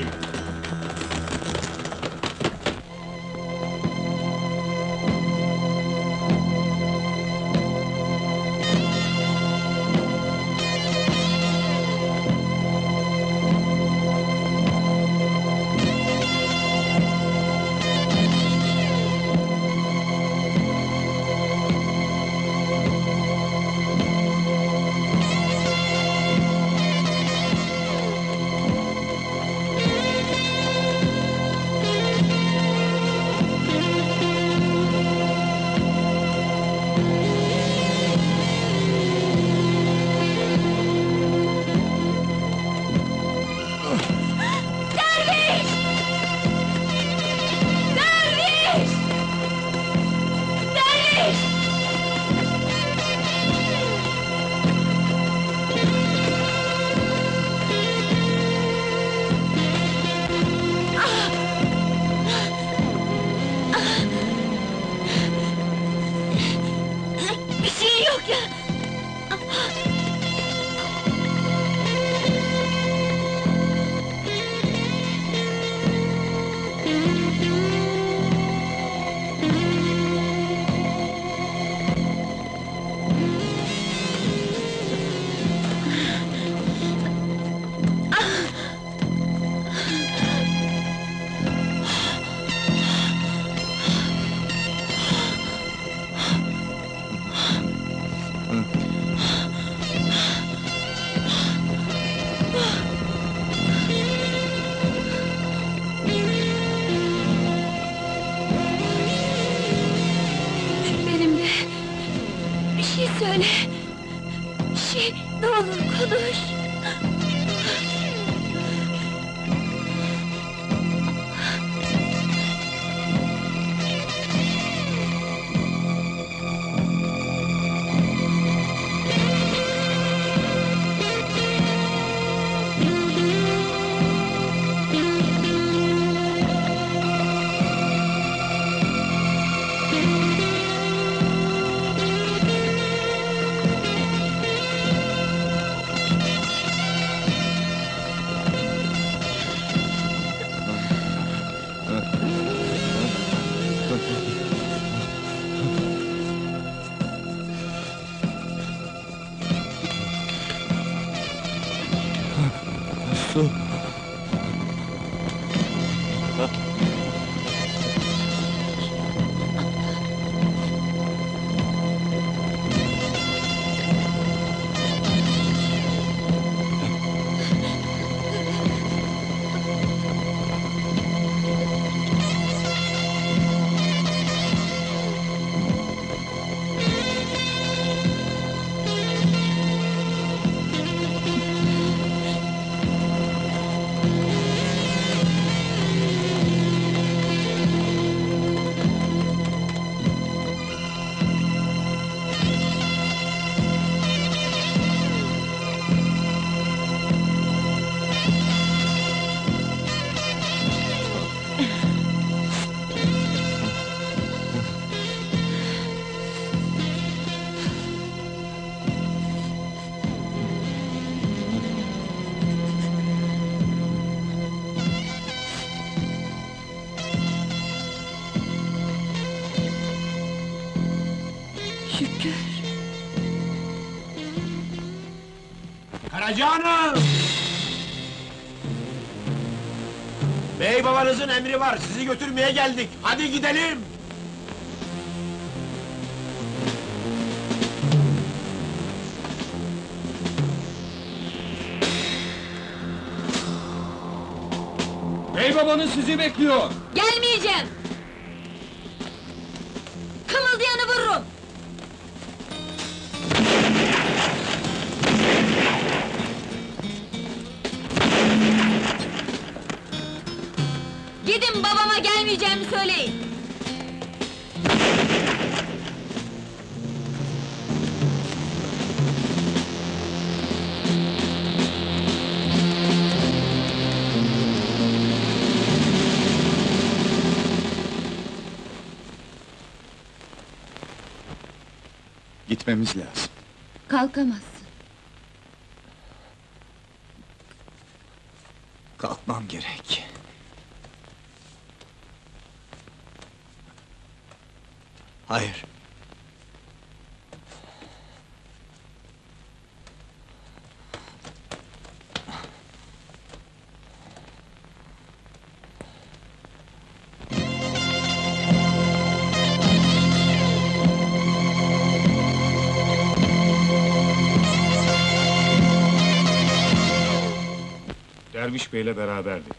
Bir şey yok ya! söyle! Ne olur konuş! Su! Şükür! Karaca Hanım! Bey babanızın emri var, sizi götürmeye geldik. Hadi gidelim! Bey babanız sizi bekliyor! Gelmeyeceğim! Kımıldayanı vururum! Gidin babama gelmeyeceğimi söyleyin! Gitmemiz lazım. Kalkamazsın. Kalkmam gerek. Hayır. Derviş Bey'le beraberdi.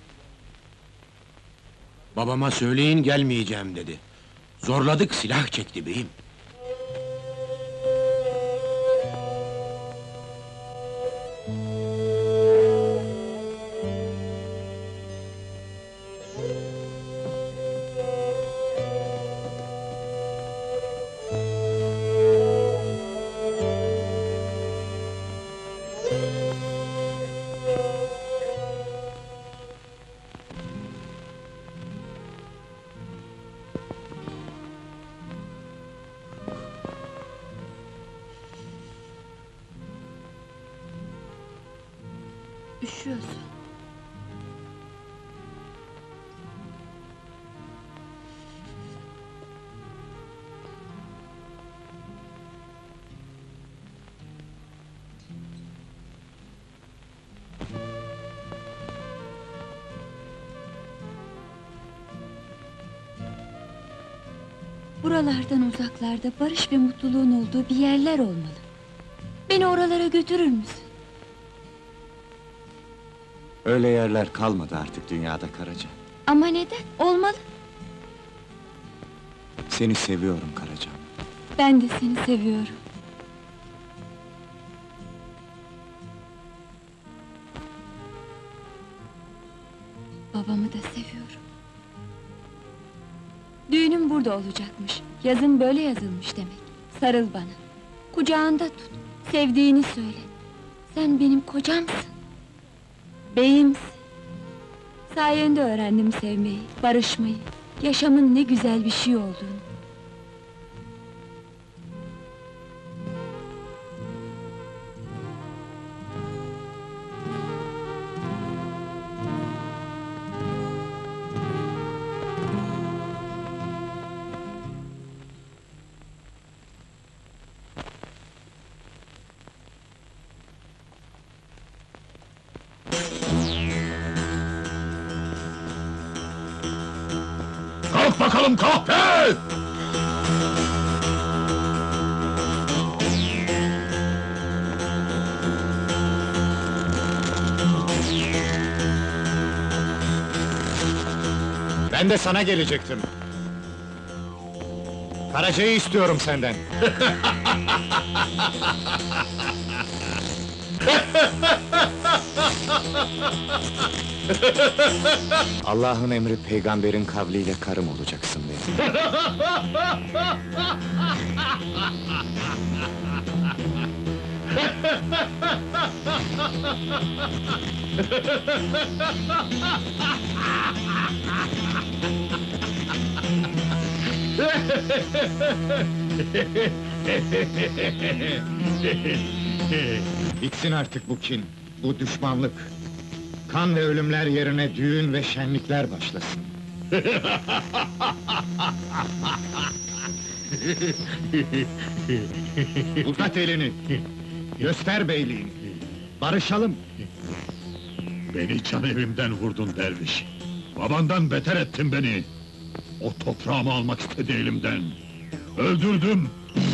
Babama söyleyin gelmeyeceğim dedi. Zorladık, silah çekti beyim. Üşüyorsun. Buralardan uzaklarda barış ve mutluluğun olduğu bir yerler olmalı. Beni oralara götürür müsün? Öyle yerler kalmadı artık dünyada Karaca. Ama neden? Olmalı. Seni seviyorum Karaca. Ben de seni seviyorum. Babamı da seviyorum. Düğünüm burada olacakmış. Yazın böyle yazılmış demek. Sarıl bana. Kucağında tut. Sevdiğini söyle. Sen benim kocamsın. Beyimsin. Sayende öğrendim sevmeyi, barışmayı. Yaşamın ne güzel bir şey olduğunu. Kalk bakalım kahpe! Ben de sana gelecektim. Karaca'yı istiyorum senden. Allah'ın emri peygamberin kavliyle karım olacaksın benim. Bitsin artık bu kin, bu düşmanlık. Kan ve ölümler yerine düğün ve şenlikler başlasın. Uzat elini! Göster beyliğini! Barışalım! Beni can evimden vurdun derviş! Babandan beter ettin beni! O toprağımı almak istedi elimden! Öldürdüm!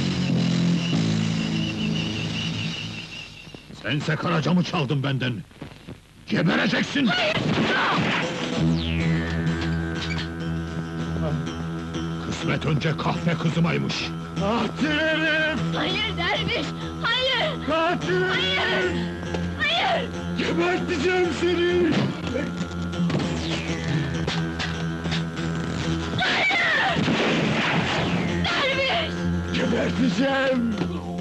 Sense Karaca'mı çaldın benden! Gebereceksin! Kısmet önce kahpe kızımaymış! Katilim! Hayır derviş! Hayır! Katilim! Hayır! Hayır! Geberteceğim seni! Hayır! Derviş! Geberteceğim!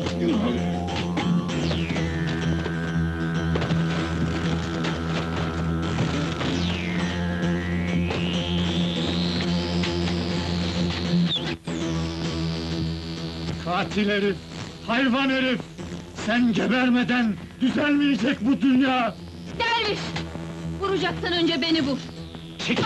Katil herif! Hayvan herif! Sen gebermeden düzelmeyecek bu dünya! Derviş! Vuracaksan önce beni vur! Çekil!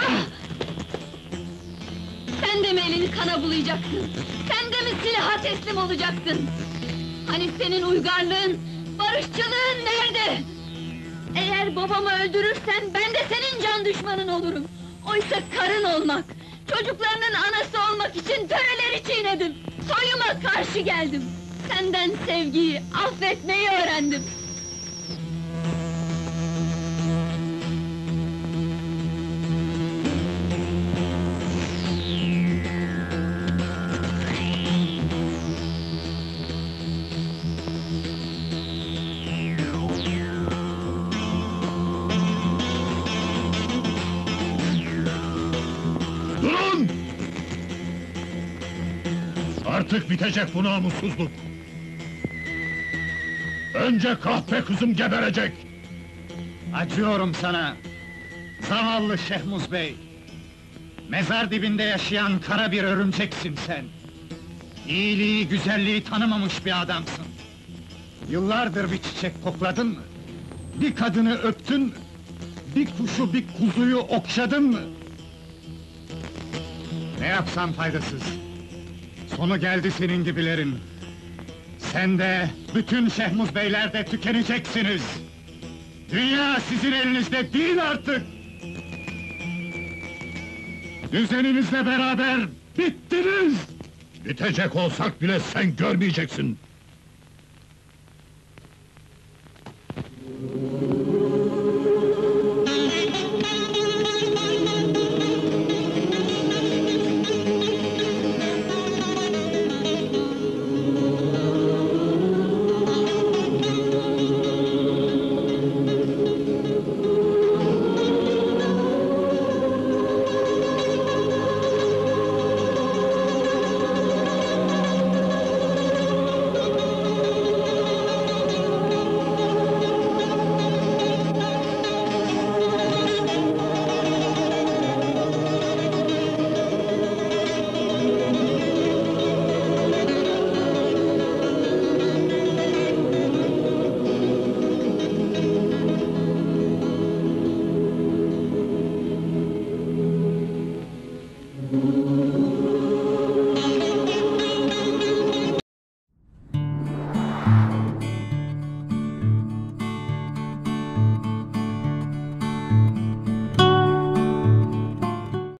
Sen de mi elini kana bulayacaksın? Sen de mi silaha teslim olacaksın? Hani senin uygarlığın, barışçılığın nerede? Eğer babamı öldürürsen ben de senin can düşmanın olurum. Oysa karın olmak, çocuklarının anası olmak için töreleri çiğnedim. Soyuma karşı geldim. Senden sevgiyi, affetmeyi öğrendim. Durun! Artık bitecek bu namussuzluk! Önce kahpe kızım geberecek! Acıyorum sana! Zavallı Şehmuz Bey! Mezar dibinde yaşayan kara bir örümceksin sen! İyiliği, güzelliği tanımamış bir adamsın! Yıllardır bir çiçek kokladın mı? Bir kadını öptün mü? Bir kuşu, bir kuzuyu okşadın mı? Ne yapsan faydasız! Sonu geldi senin gibilerin! Sen de, bütün Şehmuz Beyler de tükeneceksiniz! Dünya sizin elinizde değil artık! Düzeninizle beraber bittiniz! Bitecek olsak bile sen görmeyeceksin!